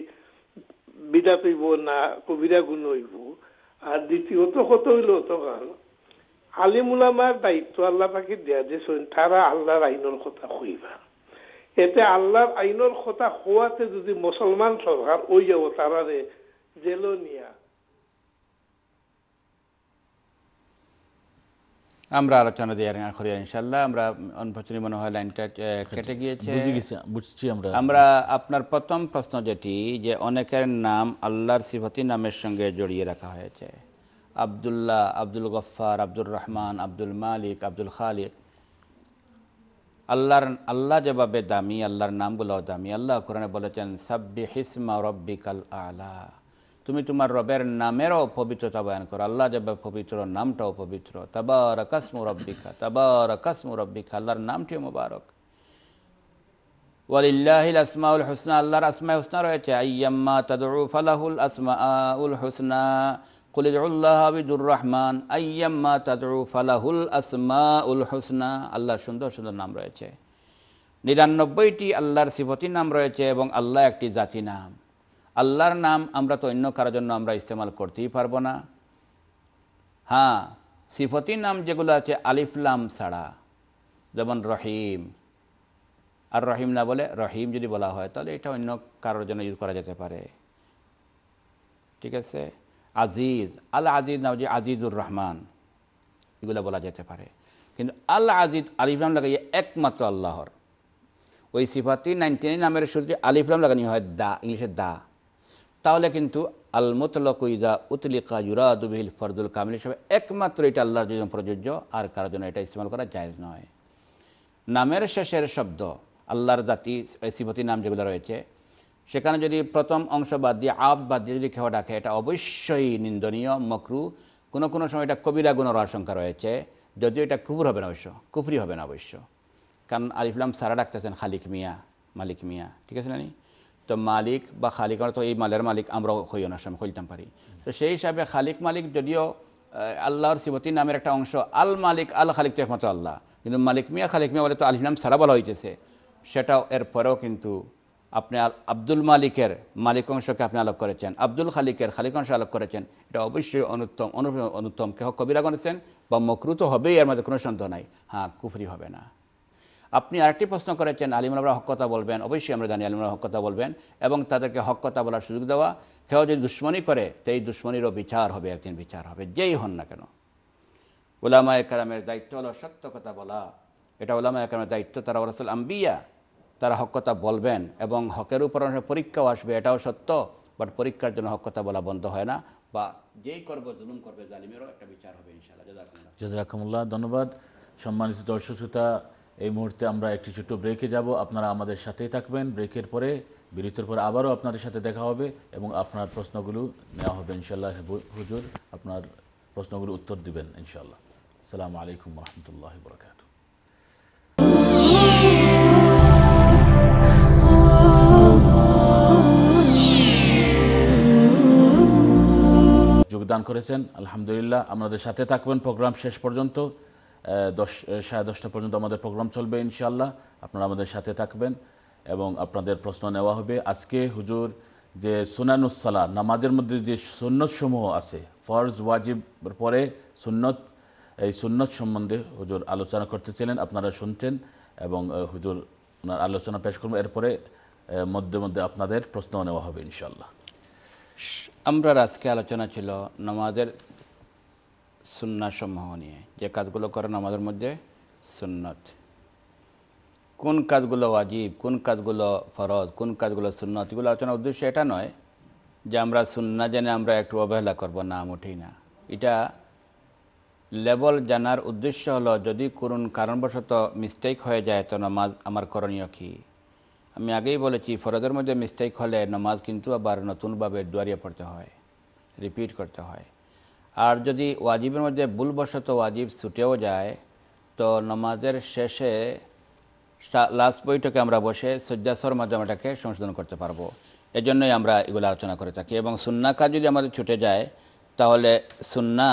S7: বিদাত হইব না কবিরা গুণ হইব। আর দ্বিতীয়ত কত হইল তো আলিমুলামার দায়িত্ব আল্লাহ পাকে দেয়া দিয়েছেন, তারা আল্লাহর আইনের কথা কইবা। এতে আল্লাহর আইনের কথা হওয়াতে যদি মুসলমান সরকার ওই যাব তারারে জেল নিয়া।
S2: আমরা আলোচনা দিয়ে করি ইনশাআল্লাহ। আমরা অনফরচুনেটলি মনে হয় লাইনটা কেটে গিয়েছে।
S1: বুঝছি
S2: আমরা আপনার প্রথম প্রশ্ন যেটি, যে অনেকের নাম আল্লাহর সিফাতি নামের সঙ্গে জড়িয়ে রাখা হয়েছে, আব্দুল্লাহ, আব্দুল গফফার, আব্দুর রহমান, আব্দুল মালিক, আব্দুল খালিক। আল্লাহ যেভাবে দামি, আল্লাহর নামগুলো দামি। আল্লাহ কোরআনে বলেছেন সাব্বিহিসমা রাব্বিকাল আ'লা, তুমি তোমার রবের নামেরও পবিত্রতা বয়ান করো। আল্লাহ যেভাবে পবিত্র, নামটাও পবিত্র। তাবারাকাসমু রাব্বিকা, তাবারাকাসমু রাব্বিকা, আল্লাহর নামটিও মুবারক। ওয়ালিল্লাহিল আসমাউল হুসনা, আল্লাহর আসমায়ে হুসনা রয়েছে। আইয়াম্মা তাদউ ফালাহুল আসমাউল হুসনা, কুল উদউল্লাহ বিদুর রহমান, আইয়াম্মা তাদউ ফালাহুল আসমাউল হুসনা। আল্লাহর সুন্দর সুন্দর নাম রয়েছে। 99টি আল্লাহর সিফাতি নাম রয়েছে এবং আল্লাহ একটি জাতি নাম। আল্লাহর নাম আমরা তো অন্য কারোর জন্য আমরা ইস্তেমাল করতেই পারবো না। হ্যাঁ, সিফাতি নাম যেগুলো আছে আলিফ লাম ছাড়া, যেমন রহিম, আর রহিম না বলে রহিম যদি বলা হয় তাহলে এটা অন্য কারোর জন্য ইউজ করা যেতে পারে। ঠিক আছে। আজিজ, আল আজিজ না, যে আজিজুর রহমান, এগুলো বলা যেতে পারে। কিন্তু আল আজিজ আলিফ লাম লাগাইয়ে একমাত্র আল্লাহর। ওই সিফাতি 99 নামের শুরুতে আলিফ লাম লাগানি হয় দা, ইংলিশে দা, তাহলে কিন্তু আল মুতলাকু ইযা উতলিকা ইউরাদু বিহিল ফরদুল কামিল হিসেবে একমাত্র এটা আল্লাহর জন্য প্রযোজ্য, আর কারোর জন্য এটা ইস্তেমাল করা জায়েজ নয়। নামের শেষের শব্দ আল্লাহর জাতি সিফাতি নাম যেগুলো রয়েছে, সেখানে যদি প্রথম অংশ বাদ দিয়ে আব বাদ দিয়ে যদি কেউ ডাকে, এটা অবশ্যই নিন্দনীয়, মকরু। কোনো কোনো সময় এটা কবিরা গুনার আশঙ্কা রয়েছে, যদিও এটা কুফর হবে না, অবশ্য কুফরি হবে না অবশ্য। কারণ আলিফ লাম সারা ডাকতেছেন খালিক মিয়া, মালিক মিয়া। ঠিক আছে না? তো মালিক বা খালিক আমরা তো এই মালের মালিক আমরাও হই অনেক সময় হইতাম পারি। তো সেই হিসাবে খালিক মালিক যদিও আল্লাহর সিফতি নামের একটা অংশ, আল মালিক আল খালিক তো একমাত্র আল্লাহ, কিন্তু মালিক মিয়া খালিক মিয়া বলে তো আলিফ লাম সারা বলা হইতেছে, সেটাও এরপরেও কিন্তু আপনি আব্দুল মালিকের মালিক অংশকে আপনি আলোক করেছেন, আব্দুল খালিকের খালিক অংশ আলোক করেছেন, এটা অবশ্যই অনুত্তম কেহ কবিরা করেছেন বা মকরুত হবেই, এর মধ্যে কোনো সন্দেহ নাই। হ্যাঁ, কুফরি হবে না। আপনি আরেকটি প্রশ্ন করেছেন আলিমরা হক কথা বলবেন, অবশ্যই আমরা জানি আলিমরা হক কথা বলবেন এবং তাদেরকে হক কথা বলার সুযোগ দেওয়া। কেউ যদি দুশ্মনী করে সেই দুশ্মনীরও বিচার হবে, একদিন বিচার হবে, যেই হন না কেন। উলামায়ে কেরামের দায়িত্ব হলো সত্য কথা বলা, এটা উলামায়ে কেরামের দায়িত্ব। তারা রাসূল আম্বিয়া, তারা হক কথা বলবেন এবং হকের উপর পরীক্ষাও আসবে, এটাও সত্য। বাট পরীক্ষার জন্য হক কথা বলা বন্ধ হয় না, বা যেই করবে জুলুম করবে জালিমেরও একটা বিচার হবে ইনশাআল্লাহ।
S1: জাযাকুমুল্লাহ, ধন্যবাদ। সম্মানিত দর্শক শ্রোতা, এই মুহূর্তে আমরা একটি ছোট্ট ব্রেকে যাব, আপনারা আমাদের সাথেই থাকবেন। ব্রেকের পরে, বিরতির পরে আবারও আপনাদের সাথে দেখা হবে এবং আপনার প্রশ্নগুলো নেওয়া হবে ইনশাআল্লাহ। হুজুর আপনার প্রশ্নগুলো উত্তর দিবেন ইনশাআল্লাহ। আসসালামু আলাইকুম ওয়া রাহমাতুল্লাহি ওয়া বারাকাতুহু। যোগদান করেছেন আলহামদুলিল্লাহ। আমাদের সাথে থাকবেন প্রোগ্রাম শেষ পর্যন্ত, 10:30 পর্যন্ত আমাদের প্রোগ্রাম চলবে ইনশাআল্লাহ। আপনারা আমাদের সাথে থাকবেন এবং আপনাদের প্রশ্ন নেওয়া হবে। আজকে হুজুর যে সুনানুস সালাহ, নামাজের মধ্যে যে সুন্নত সমূহ আছে, ফরজ ওয়াজিবের পরে সুন্নত, এই সুন্নত সম্বন্ধে হুজুর আলোচনা করতেছিলেন, আপনারা শুনছেন এবং হুজুর ওনার আলোচনা পেশ করবেন। এরপরে মধ্যে মধ্যে আপনাদের প্রশ্ন নেওয়া হবে ইনশাআল্লাহ।
S2: আমরা আজকে আলোচনা ছিল নামাজের সুন্নাহ সমূহ নিয়ে, যে কাজগুলো করে নামাজের মধ্যে সুন্নত, কোন কাজগুলো ওয়াজিব, কোন কাজগুলো ফরজ, কোন কাজগুলো সুন্নত, এগুলো আলোচনার উদ্দেশ্য এটা নয় যে আমরা সুন্নাহ জেনে আমরা একটু অবহেলা করব, না, মোটেই না। এটা লেভেল জানার উদ্দেশ্য হলো যদি কোন কারণবশত মিস্টেক হয়ে যায় তো নামাজ আমার করণীয় কি। আমি আগেই বলেছি ফরজের মধ্যে মিস্টেক হলে নামাজ কিন্তু আবার নতুনভাবে দুয়ারিয়ে পড়তে হয়, রিপিট করতে হয়। আর যদি ওয়াজিবের মধ্যে ভুলবশত ওয়াজিব ছুটেও যায় তো নামাজের শেষে লাস্ট বৈঠকে আমরা বসে সজ্জাসর মাধ্যমে এটাকে সংশোধন করতে পারবো। এজন্যই আমরা এগুলো আলোচনা করে থাকি। এবং সুন্নাহ কাজ যদি আমাদের ছুটে যায় তাহলে সুন্নাহ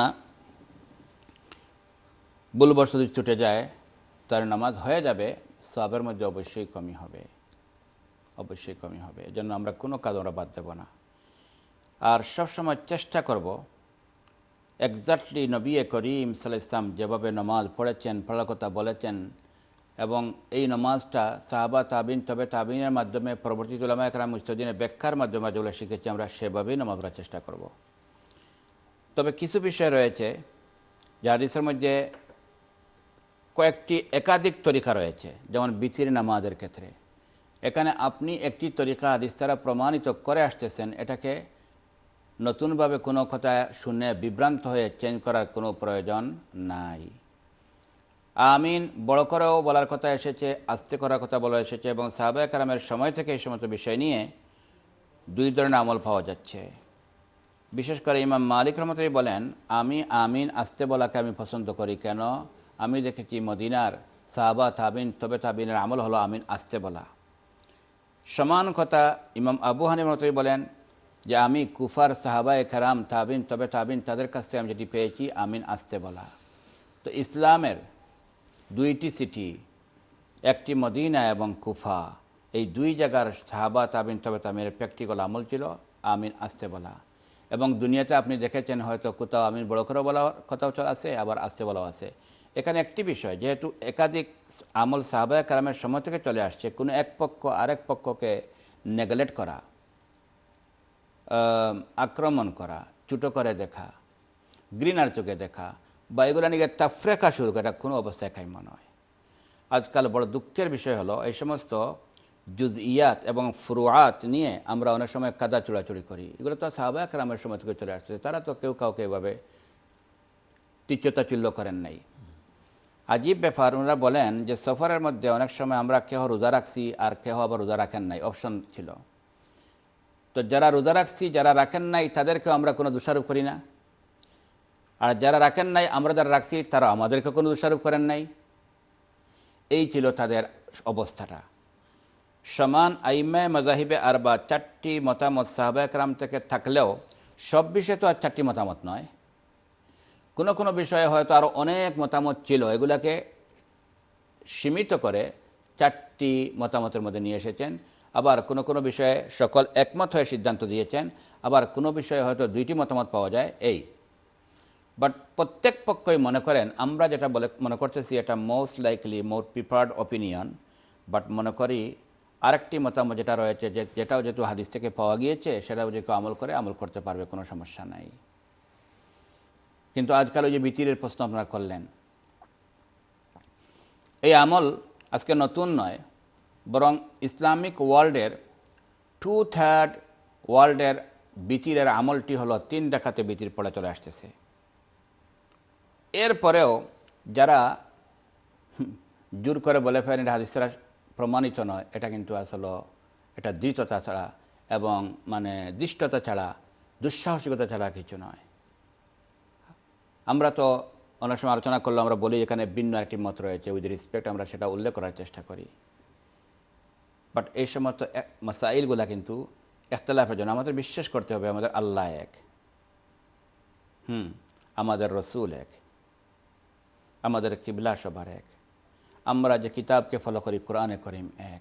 S2: ভুলবশত যদি ছুটে যায় তার নামাজ হয়ে যাবে, সওয়াবের মধ্যে অবশ্যই কমি হবে, অবশ্যই কমি হবে। এজন্য আমরা কোনো কাজ আমরা বাদ দেব না। আর সবসময় চেষ্টা করব এক্স্যাক্টলি নবী করিম সাল্লাল্লাহু আলাইহি ওয়াসাল্লাম যেভাবে নামাজ পড়েছেন, পড়ার কথা বলেছেন, এবং এই নামাজটা সাহাবা তাবিন তবে তাবিনের মাধ্যমে পরবর্তী উলামায়ে কেরাম মুজতাহিদিনের ব্যাখ্যার মাধ্যমে যেগুলো শিখেছি আমরা সেভাবেই নামাজ পড়ার চেষ্টা করব। তবে কিছু বিষয় রয়েছে যে হাদিসের মধ্যে কয়েকটি একাধিক তরিকা রয়েছে, যেমন বিতির নামাজের ক্ষেত্রে। এখানে আপনি একটি তরিকা হাদিস দ্বারা প্রমাণিত করে আসতেছেন, এটাকে নতুনভাবে কোনো কথা শুনে বিভ্রান্ত হয়ে চেঞ্জ করার কোনো প্রয়োজন নাই। আমিন বড় করেও বলার কথা এসেছে, আস্তে করার কথা বলা এসেছে, এবং সাহাবায়ে কেরামের সময় থেকে এই সমস্ত বিষয় নিয়ে দুই ধরনের আমল পাওয়া যাচ্ছে। বিশেষ করে ইমাম মালিক রহমতুল্লাহ বলেন, আমি আমিন আস্তে বলাকে আমি পছন্দ করি। কেন? আমি দেখেছি মদিনার সাহাবা তাবিন তবে তাবিনের আমল হলো আমিন আস্তে বলা। সমান কথা ইমাম আবু হানিফা রহমতুল্লাহ বলেন যে আমি কুফার সাহাবায়ে কেরাম তাবিন তবে তাবিন তাদের কাছ থেকে আমি যেটি পেয়েছি আমিন আস্তে বলা। তো ইসলামের দুইটি সিটি, একটি মদিনা এবং কুফা, এই দুই জায়গার সাহাবা তাবিন তবে তাবিনের প্র্যাকটিক্যাল আমল ছিল আমিন আস্তে বলা। এবং দুনিয়াতে আপনি দেখেছেন হয়তো কোথাও আমিন বড় করে বলা কথাও আছে, আবার আস্তে বলাও আছে। এখানে একটি বিষয়, যেহেতু একাধিক আমল সাহাবায়ে কেরামের সময় থেকে চলে আসছে, কোনো এক পক্ষ আরেক পক্ষকে নেগলেক্ট করা, আক্রমণ করা, ছোটো করে দেখা, ঘৃণার চোখে দেখা বা এগুলো নিয়ে তাফরিকা শুরু করা কোনো অবস্থায় কাম্য নয়। আজকাল বড় দুঃখের বিষয় হলো এই সমস্ত জুজইয়াত এবং ফুরুআত নিয়ে আমরা অনেক সময় কাদা চোরাচুরি করি। এগুলো তো সাহাবায়ে কেরামের সময় থেকে চলে আসছে, তারা তো কেউ কাউকে এভাবে তিচ্ছতাচ্ছিল্য করেন নাই। আজীব ব্যাপার, ওনারা বলেন যে সফরের মধ্যে অনেক সময় আমরা কেহ রোজা রাখছি আর কেহ আবার রোজা রাখেন নাই, অপশন ছিল। তো যারা রোজা রাখছি, যারা রাখেন নাই তাদেরকেও আমরা কোনো দোষারোপ করি না, আর যারা রাখেন নাই আমরা যারা রাখছি তারা আমাদেরকে কোনো দোষারোপ করেন নাই। এই ছিল তাদের অবস্থাটা। সমান আইমায়ে মাযাহিবে আরবা 4টি মতামত সাহাবায়ে কেরাম থেকে থাকলেও সব বিষয়ে তো আর 4টি মতামত নয়। কোনো কোনো বিষয়ে হয়তো আরও অনেক মতামত ছিল, এগুলাকে সীমিত করে 4টি মতামতের মধ্যে নিয়ে এসেছেন। আবার কোনো কোনো বিষয়ে সকল একমত হয়ে সিদ্ধান্ত দিয়েছেন, আবার কোনো বিষয়ে হয়তো 2টি মতামত পাওয়া যায় এই। বাট প্রত্যেক পক্ষই মনে করেন, আমরা যেটা মনে করতেছি এটা most likely more preferred opinion, but মনে করি আরেকটি মতামত যেটা রয়েছে যেটাও যেহেতু হাদিস থেকে পাওয়া গিয়েছে সেটাও যে কেউ আমল করতে পারবে, কোনো সমস্যা নাই। কিন্তু আজকাল ওই যে বিতিরের প্রশ্ন আপনারা করলেন, এই আমল আজকে নতুন নয়, বরং ইসলামিক ওয়ার্ল্ডের 2/3 ওয়ার্ল্ডের বিতিরের আমলটি হলো 3 রাকাতে বিতির পড়ে চলে আসতেছে। এরপরেও যারা জোর করে বলে ফেলেন এটা হাদিস দ্বারা প্রমাণিত নয়, এটা কিন্তু আসলে এটা দৃঢ়তা ছাড়া এবং দৃষ্টতা ছাড়া, দুঃসাহসিকতা ছাড়া কিছু নয়। আমরা তো অনেক সময় আলোচনা করলে আমরা বলি এখানে ভিন্ন একটি মত রয়েছে, উইথ রেসপেক্ট আমরা সেটা উল্লেখ করার চেষ্টা করি। বাট এই সমস্ত মাসাইলগুলা কিন্তু ইখতিলাফের জন্য আমাদের বিশ্বাস করতে হবে আমাদের আল্লাহ এক, আমাদের রসুল এক, আমাদের কিবলা সবার এক, আমরা যে কিতাবকে ফলো করি কোরআনে করিম এক।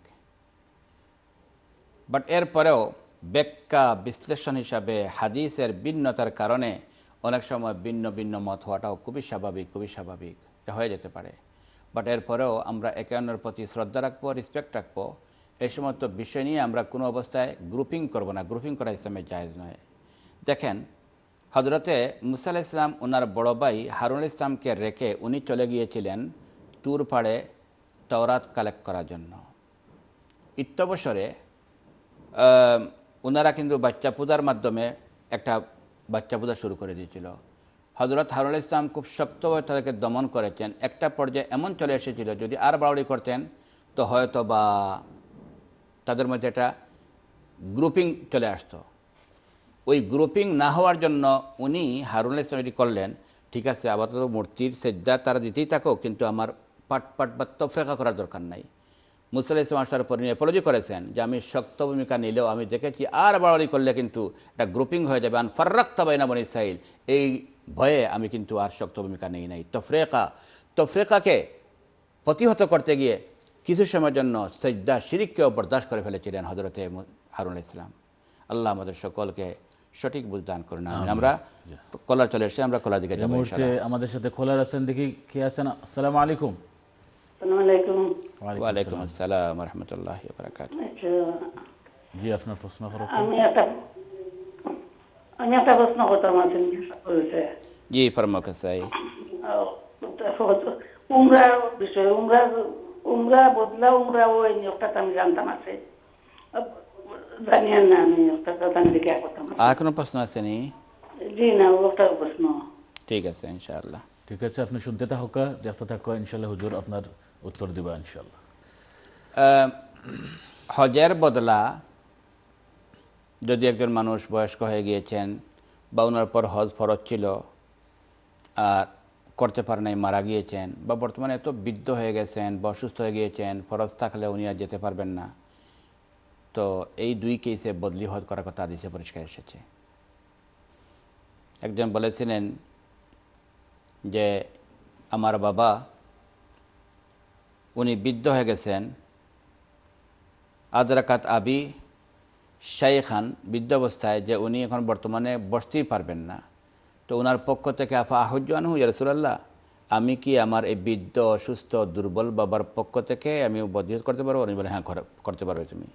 S2: বাট এরপরেও ব্যাখ্যা বিশ্লেষণ হিসাবে হাদিসের ভিন্নতার কারণে অনেক সময় ভিন্ন ভিন্ন মত হওয়াটাও খুবই স্বাভাবিক, এটা হয়ে যেতে পারে। বাট এরপরেও আমরা একে অন্যের প্রতি শ্রদ্ধা রাখবো, রেসপেক্ট রাখবো। এই সমস্ত বিষয় নিয়ে আমরা কোনো অবস্থায় গ্রুপিং করব না, গ্রুপিং করা ইসলামে জায়েজ নয়। দেখেন, হযরতে মুসা আলাইহিস সালাম ওনার বড় ভাই হারুন ইসলামকে রেখে উনি চলে গিয়েছিলেন তুর পাড়ে তাওরাত কালেক্ট করার জন্য। ইত্যবসরে ওনারা কিন্তু বাচ্চা পূজার মাধ্যমে একটা বাচ্চা পূজা শুরু করে দিয়েছিল। হযরত হারুন আলাইহিস সালাম খুব শক্তভাবে তাদেরকে দমন করেছেন। একটা পর্যায়ে এমন চলে এসেছিল যদি আর বাড়াবাড়ি করতেন তো হয়তো বা তাদের মধ্যে একটা গ্রুপিং চলে আসতো। ওই গ্রুপিং না হওয়ার জন্য উনি হারুন আলাইহিস সালাম এটি করলেন, ঠিক আছে আপাতত মূর্তির সেজদা তারা দিতেই থাকো, কিন্তু আমার পাট বা তফরিকা করার দরকার নাই। মুসা আলাইহিস সালাম আসার পর অ্যাপোলজি করেছেন যে আমি শক্ত ভূমিকা নিলেও আমি দেখেছি আর বাড়াবাড়ি করলে কিন্তু একটা গ্রুপিং হয়ে যাবে, আন ফাররাকতা বাইনা বনী ইসরাঈল, এই ভয়ে আমি কিন্তু আর শক্ত ভূমিকা নেই নাই। তফরিকাকে প্রতিহত করতে গিয়ে কিছু সময়ের জন্য সেজদা শিরিককেও বরদাস্ত করে ফেলেছিলেন হযরতে হারুন আলাইহিস সালাম। আল্লাহ আমাদের সকলকে সঠিক বুঝদান করুন। আমরা কলার চলে এসেছি, আমরা কলার দিকে যাব ইনশাআল্লাহ।
S1: আমাদের সাথে কলার আছেন, দেখি কে আছেন। আসসালামু আলাইকুম।
S2: ওয়ালাইকুম আসসালাম ওয়া রাহমাতুল্লাহি ওয়া বারাকাতুহু।
S1: জি, আপনার প্রশ্ন করুন।
S3: আমি একটা প্রশ্ন করতাম আছেন।
S2: জি ফরমাক সাই।
S3: উমরা বিষয়, উমরা বদলা উমরা ওই নিয়োগটা আমি জানতাম আছে, জানিয়েন না আমি একটা দিকে করতাম।
S2: আর কোনো প্রশ্ন আছে নি?
S3: জি না, ওটা প্রশ্ন।
S2: ঠিক আছে ইনশাআল্লাহ।
S1: ঠিক আছে, আপনি শুনতে থাকুকা, দেখতে থাকুকা, ইনশাআল্লাহ হুজুর আপনার উত্তর দিবা ইনশাআল্লাহ।
S2: হজের বদলা যদি একজন মানুষ বয়স্ক হয়ে গিয়েছেন বা ওনার পর হজ ফরজ ছিল আর করতে পারে নাই, মারা গিয়েছেন, বা বর্তমানে এত বৃদ্ধ হয়ে গেছেন বা অসুস্থ হয়ে গিয়েছেন, ফরজ থাকলে উনি আর যেতে পারবেন না, তো এই 2 কেসে বদলি হজ করার কথা হাদিসে পরিষ্কার এসেছে। একজন বলেছিলেন যে আমার বাবা উনি বৃদ্ধ হয়ে গেছেন, আদরাকাত আবি শাইখান, বৃদ্ধ অবস্থায়, যে উনি এখন বর্তমানে বসতেই পারবেন না, তো ওনার পক্ষ থেকে আফা আহুজ্জু আনহু ইয়া রাসূলুল্লাহ, আমি কি আমার এই বৃদ্ধ অসুস্থ দুর্বল বাবার পক্ষ থেকে আমি বদলি করতে পারবো? উনি বলেন হ্যাঁ করতে পারবে তুমি।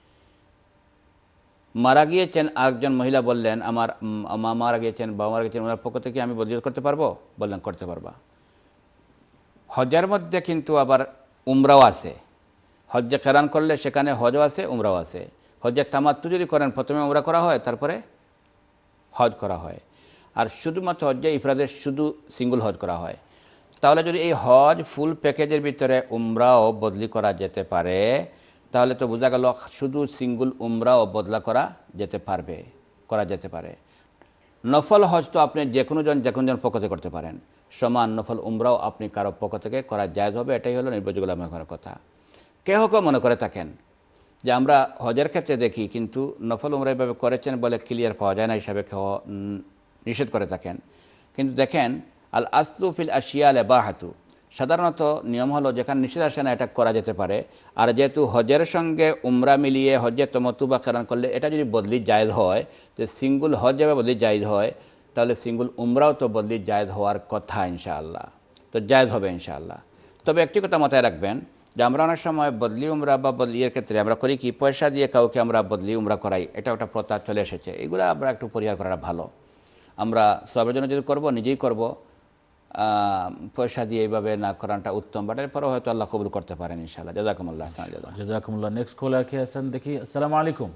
S2: মারা গিয়েছেন আরেকজন মহিলা বললেন আমার মা মারা গিয়েছেন, বাবা মারা গিয়েছেন, ওনার পক্ষ থেকে আমি বদলি করতে পারবো? বললেন করতে পারবা। হজের মধ্যে কিন্তু আবার উমরাও আছে। হজ্জে কেরান করলে সেখানে হজও আছে, উমরাও আছে। হজ্জে তামাত্তু যদি করেন প্রথমে উমরা করা হয়, তারপরে হজ করা হয়। আর শুধুমাত্র হজ্জে ইফরাদের শুধু সিঙ্গল হজ করা হয়। তাহলে যদি এই হজ ফুল প্যাকেজের ভিতরে উমরাও বদলি করা যেতে পারে, তাহলে তো বোঝা গেল শুধু সিঙ্গল উমরাও বদলা করা যেতে পারে। নফল হজ তো আপনি যে কোনো জন পক্ষ থেকে করতে পারেন, সমান নফল উমরাও আপনি কারো পক্ষ থেকে করা জায়েজ হবে। এটাই হলো নির্ভরযোগ্য আমার কথা। কেউ মনে করে থাকেন যে আমরা হজের ক্ষেত্রে দেখি কিন্তু নফল উমরা এভাবে করেছেন বলে ক্লিয়ার পাওয়া যায় না হিসাবে কেউ নিষেধ করে থাকেন। কিন্তু দেখেন আল আসলু ফিল আশিয়াল ইবাহাতু, সাধারণত নিয়ম হলো যেখানে নিষেধ আসে না এটা করা যেতে পারে। আর যেহেতু হজের সঙ্গে উমরা মিলিয়ে হজ্জে তমত্তু বা কিরান করলে এটা যদি বদলি জায়েজ হয়, যে সিঙ্গুল হজ যেভাবে বদলি জায়েজ হয়, তাহলে সিঙ্গুল উমরাও তো বদলি জায়েজ হওয়ার কথা ইনশাআল্লাহ, তো জায়েজ হবে ইনশাআল্লাহ। তবে একটি কথা মাথায় রাখবেন যে আমরা অনেক সময় বদলি উমরা বা বদলির ক্ষেত্রে আমরা করি কি, পয়সা দিয়ে কাউকে আমরা বদলি উমরা করাই, এটা একটা প্রথা চলে এসেছে। এগুলো আমরা একটু পরিহার করাটা ভালো। আমরা সবের জন্য যদি করবো নিজেই করব, পয়সা দিয়ে এইভাবে না করাটা উত্তম, বাট এরপরেও হয়তো আল্লাহ কবুল করতে পারেন ইনশাআল্লাহ। জাযাকুমুল্লাহ খাইরান।
S1: জাযাকুমুল্লাহ। নেক্সট কলার কে আছেন দেখি। আসসালামু আলাইকুম।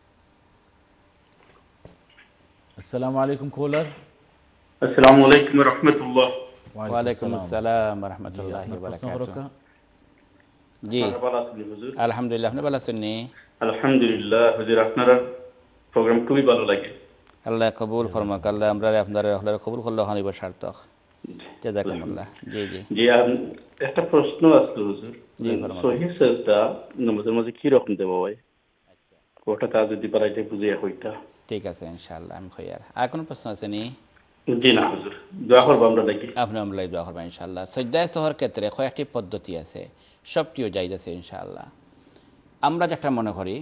S1: আসসালামু আলাইকুম কলার।
S8: আসসালামু আলাইকুম ওয়া রাহমাতুল্লাহ।
S2: ওয়া আলাইকুম আসসালাম ওয়া রাহমাতুল্লাহি ওয়া বারাকাতুহু। জি
S8: ভালো আছেন হুজুর?
S2: আলহামদুলিল্লাহ, আপনি ভালো আছেন নি?
S8: আলহামদুলিল্লাহ হুজুর, আপনার প্রোগ্রাম খুবই ভালো লাগে।
S2: আল্লাহ কবুল ফরমাক, আল্লাহ আমরা আপনারা আল্লাহ কবুল করলে হানিব সার্থক। জাযাকুমুল্লাহ। জি জি
S8: জি, একটা প্রশ্ন আছে হুজুর।
S2: জি ফরমাক।
S8: সহিহ সাজদা নামাজের মধ্যে কি রকম দেব ভাই? ওটা তা যদি পারাইতে বুঝিয়ে হইতা।
S2: ঠিক আছে ইনশাআল্লাহ, আমি খয়ার। আর কোন প্রশ্ন আছে নি?
S8: জি না হুজুর, দোয়া করব আমরা নাকি?
S2: আপনি আমরা দোয়া করবেন ইনশাআল্লাহ। সাজদায়ে সহর ক্ষেত্রে কয়েকটি পদ্ধতি আছে, সবটিও জায়েজ আছে ইনশাআল্লাহ। আমরা যেটা মনে করি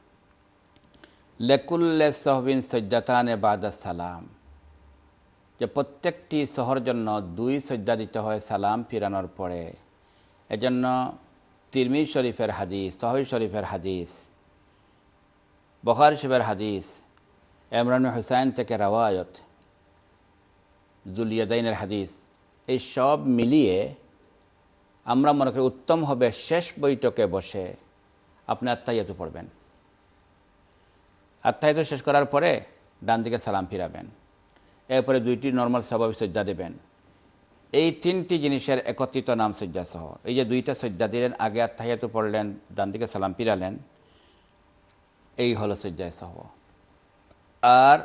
S2: লেকুল্লে সাহবিন সাজদাতানে বাদা সালাম, যে প্রত্যেকটি সহর জন্য 2 সাজদা দিতে হয় সালাম ফিরানোর পরে। এজন্য তিরমিজি শরীফের হাদিস, সহিহ শরীফের হাদিস, বুখারী শরীফের হাদিস, ইমরান হুসাইন থেকে রওয়ায়াত, যুলিয়াদাইনের হাদিস, এই সব মিলিয়ে আমরা মনে করি উত্তম হবে শেষ বৈঠকে বসে আপনি আত্তাহিয়াতু পড়বেন। আত্তাহিয়াতু শেষ করার পরে ডান দিকে সালাম ফিরাবেন, এরপরে 2টি নর্মাল স্বাভাবিক সাজদা দেবেন। এই 3টি জিনিসের একত্রিত নাম সাজদা সহ। এই যে 2টা সাজদা দিলেন, আগে আত্তাহিয়াতু পড়লেন, ডান দিকে সালাম ফিরালেন, এই হলো সাজদা সহ। আর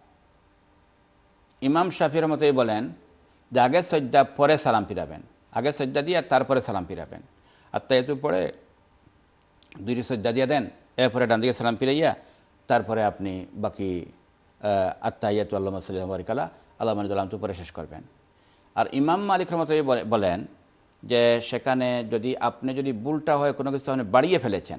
S2: ইমাম শাফির রহমতুল্লাহ বলেন যে আগে সাজদা পরে সালাম ফিরাবেন, আগে সাজদা দিয়ে তারপরে সালাম ফিরাবেন। আত্তাহিয়াতু পড়ে 2টি সাজদা দিয়ে দেন, এরপরে ডান দিকে সালাম ফিরাইয়া তারপরে আপনি বাকি আত্তাহিয়াতু আল্লাহুম্মা সাল্লি ওয়া বারিক আলা আল্লাহুম্মা সাল্লামতু পরে শেষ করবেন। আর ইমাম মালিক রহমতুল্লাহ বলেন যে সেখানে আপনি যদি ভুলটা হয় কোনো কিছু আপনি বাড়িয়ে ফেলেছেন,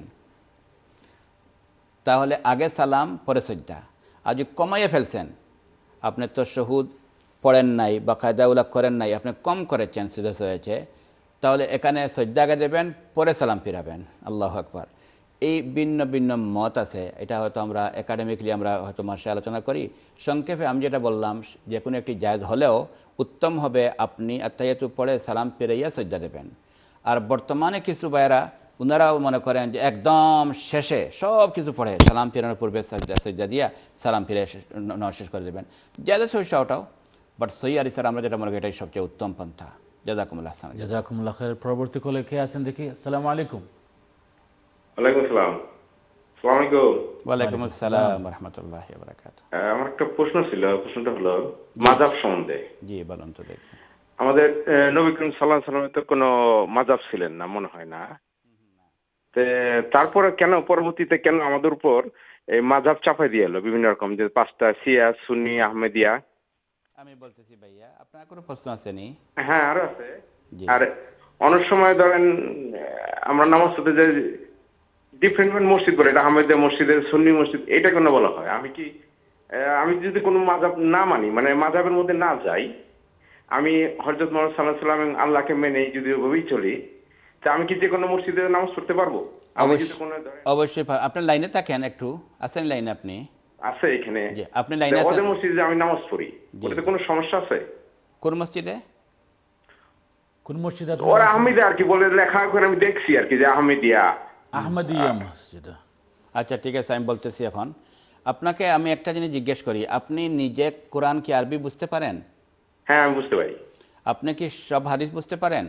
S2: তাহলে আগে সালাম পরে সাজদা। আর যদি কমাইয়ে ফেলছেন, আপনি তো তাশাহুদ পড়েন নাই বা কায়দা উল্লাহ করেন নাই, আপনি কম করেছেন, সিধা হয়েছে, তাহলে এখানে সাজদা আগে দেবেন, পরে সালাম ফিরাবেন। আল্লাহু আকবার। এই ভিন্ন ভিন্ন মত আছে, এটা হয়তো আমরা একাডেমিকলি আমরা হয়তো মাসে আলোচনা করি। সংক্ষেপে আমি যেটা বললাম, যে কোনো একটি জায়েজ হলেও উত্তম হবে আপনি আত্তাহিয়াতু পড়ে সালাম ফিরাইয়া সাজদা দেবেন। আর বর্তমানে কিছু ভাইয়েরা ওনারাও মনে করেন যে একদম শেষে সব কিছু পড়ে সালাম ফিরানোর পূর্বে সাজদা দিয়া সালাম ফিরে শেষ করে দেবেন। জায়েজ হচ্ছে ওটাও, বাট সহি হাদিসের আমরা যেটা মনে করি এটাই সবচেয়ে উত্তম পন্থা। জাযাকুমুল্লাহ খাইরান।
S1: জাযাকুমুল্লাহ খাইর। পরবর্তী কলে কে আছেন দেখি। আসসালামু আলাইকুম।
S9: ওয়ালাইকুম আসসালাম। আসসালামু আলাইকুম।
S2: ওয়ালাইকুম আসসালাম ওয়া রাহমাতুল্লাহি ওয়া বারাকাতুহু।
S9: আমার একটা প্রশ্ন ছিল, প্রশ্নটা হলো মাযহাব সম্বন্ধে।
S2: জি বলুন তো দেখি।
S9: আমাদের নবী করিম সাল্লাল্লাহু আলাইহি ওয়াসাল্লাম তো কোনো মাযহাব ছিলেন না, মনে হয় না। তারপরে কেন পরবর্তীতে কেন আমাদের উপর এই মাযহাব চাপাই দিয়ে এলো বিভিন্ন রকম, যে 5টা শিয়া, সুন্নি, আহমেদিয়া?
S2: আমি বলতেছি ভাইয়া, আপনার কোনো প্রশ্ন আছে নি?
S9: হ্যাঁ আরো আছে। আর অনেক সময় ধরেন আমরা নামাজ পড়তে যাই ডিফারেন্ট মসজিদ বলে, এটা আহমেদিয়া মসজিদ, সুন্নি মসজিদ, এটা কেন বলা হয়? আমি যদি কোনো মাযহাব না মানি, মানে মাযহাবের মধ্যে না যাই, আমি হযরত মুহাম্মদ সাল্লাল্লাহু আলাইহি ওয়াসাল্লাম আল্লাহকে মেনে যদি ওভাবেই চলি, তা আমি কি যে কোনো মসজিদে নামাজ পড়তে পারবো?
S2: অবশ্যই। আপনার লাইনে থাকেন, একটু আছেন লাইনে আপনি?
S9: আছে এখানে।
S2: জি, আপনি লাইনে আছেন।
S9: ওদের মসজিদে আমি নামাজ পড়ি, ওটাতে কোনো সমস্যা আছে?
S2: কোন মসজিদে?
S1: কোন মসজিদে?
S9: ওরা আহমেদিয়া আর কি বলে লেখা, করে আমি দেখছি আর কি যে আহমেদিয়া
S1: মসজিদ।
S2: আচ্ছা ঠিক আছে, আমি বলতেছি এখন। আপনাকে আমি একটা জিনিস জিজ্ঞেস করি, আপনি নিজে কোরআন কি আরবি বুঝতে পারেন?
S9: হ্যাঁ আমি বুঝতে পারি।
S2: আপনি কি সব হাদিস বুঝতে পারেন?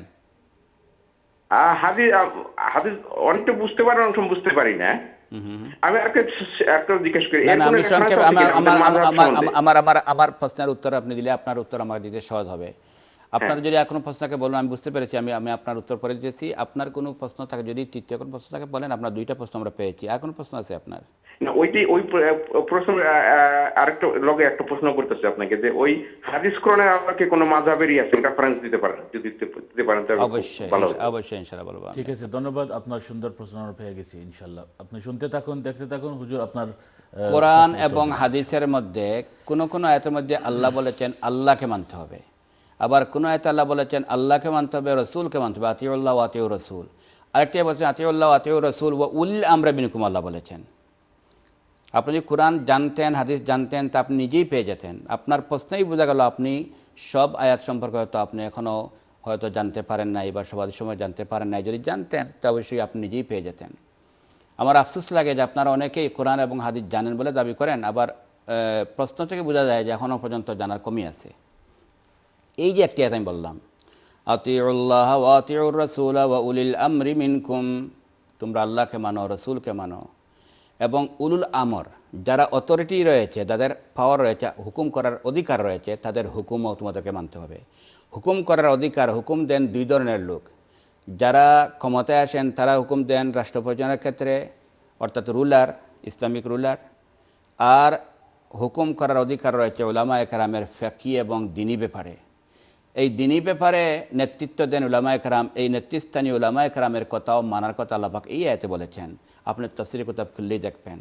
S9: হাদিস অনেকটা বুঝতে পারি, অনেক বুঝতে পারি না। আমি একটা জিজ্ঞেস করি,
S2: আমার প্রশ্নের উত্তর আপনি দিলে আপনার উত্তর আমার দিতে সহজ হবে। আপনার যদি আর কোনো প্রশ্ন থাকে বলুন, আমি বুঝতে পেরেছি, আমি আপনার উত্তর পরে দিয়েছি। আপনার কোনো প্রশ্ন থাকে, যদি তৃতীয় কোনো প্রশ্ন থাকে বলেন। আপনার 2টা প্রশ্ন আমরা পেয়েছি, আর কোনো প্রশ্ন আছে আপনার?
S9: না, ওই প্রশ্ন আরেকটা লগে একটা প্রশ্ন করতেছে আপনাকে, যে ওই হাদিস কোরআনে আমাকে কোনো মাযহাবেরই আছে রেফারেন্স দিতে পারেন, যদি দিতে পারেন তবে
S2: অবশ্যই
S9: ভালো হতো।
S2: অবশ্যই ইনশাআল্লাহ বলবো।
S1: ঠিক আছে, ধন্যবাদ। আপনার সুন্দর প্রশ্ন আমরা পেয়ে গেছি ইনশাআল্লাহ। আপনি শুনতে থাকুন, দেখতে থাকুন। হুজুর, আপনার
S2: কোরআন এবং হাদিসের মধ্যে কোন কোন আয়াতের মধ্যে আল্লাহ বলেছেন আল্লাহকে মানতে হবে, আবার কোন আয়াতে আল্লাহ বলেছেন আল্লাহকে মানতে হবে, রসুলকে মানতে হবে, আতিউল্লাহ ওয়া আতিউর রাসূল। আরেকটি বলেছেন আতিউল্লাহ ওয়া আতিউর রাসূল ওয়া উলিল আমরি মিনকুম, আল্লাহ বলেছেন। আপনি যদি কোরআন জানতেন, হাদিস জানতেন, তা আপনি নিজেই পেয়ে যেতেন। আপনার প্রশ্নেই বোঝা গেল আপনি সব আয়াত সম্পর্কে হয়তো আপনি এখনো হয়তো জানতে পারেন নাই, বা সবাই সময় জানতে পারেন নাই। যদি জানতেন তা অবশ্যই আপনি নিজেই পেয়ে যেতেন। আমার আফসোস লাগে যে আপনারা অনেকেই কোরআন এবং হাদিস জানেন বলে দাবি করেন, আবার প্রশ্ন থেকে বোঝা যায় যে এখনও পর্যন্ত জানার কমই আছে। এই যে একটি আয়াত আমি বললাম, আতিউল্লাহ ওয়া আতিউর রাসূল ওয়া উলিল আমরি মিনকুম, তোমরা আল্লাহকে মানো, রসুলকে মানো, এবং উলুল আমর, যারা অথরিটি রয়েছে, যাদের পাওয়ার রয়েছে, হুকুম করার অধিকার রয়েছে, তাদের হুকুমও তোমাদেরকে মানতে হবে। হুকুম করার অধিকার, হুকুম দেন 2 ধরনের লোক। যারা ক্ষমতায় আসেন তারা হুকুম দেন রাষ্ট্র পরিচালনার ক্ষেত্রে, অর্থাৎ রুলার, ইসলামিক রুলার। আর হুকুম করার অধিকার রয়েছে উলামায়ে কেরামের ফিকহি এবং দ্বীনি ব্যাপারে। এই দ্বীনি ব্যাপারে নেতৃত্ব দেন উলামায়ে কেরাম। এই নেতৃস্থানীয় উলামায়ে কেরামের কথাও মানার কথা আল্লাহ পাক এই আয়াতে বলেছেন। আপনি তাফসীরের কিতাব খুললেই দেখবেন।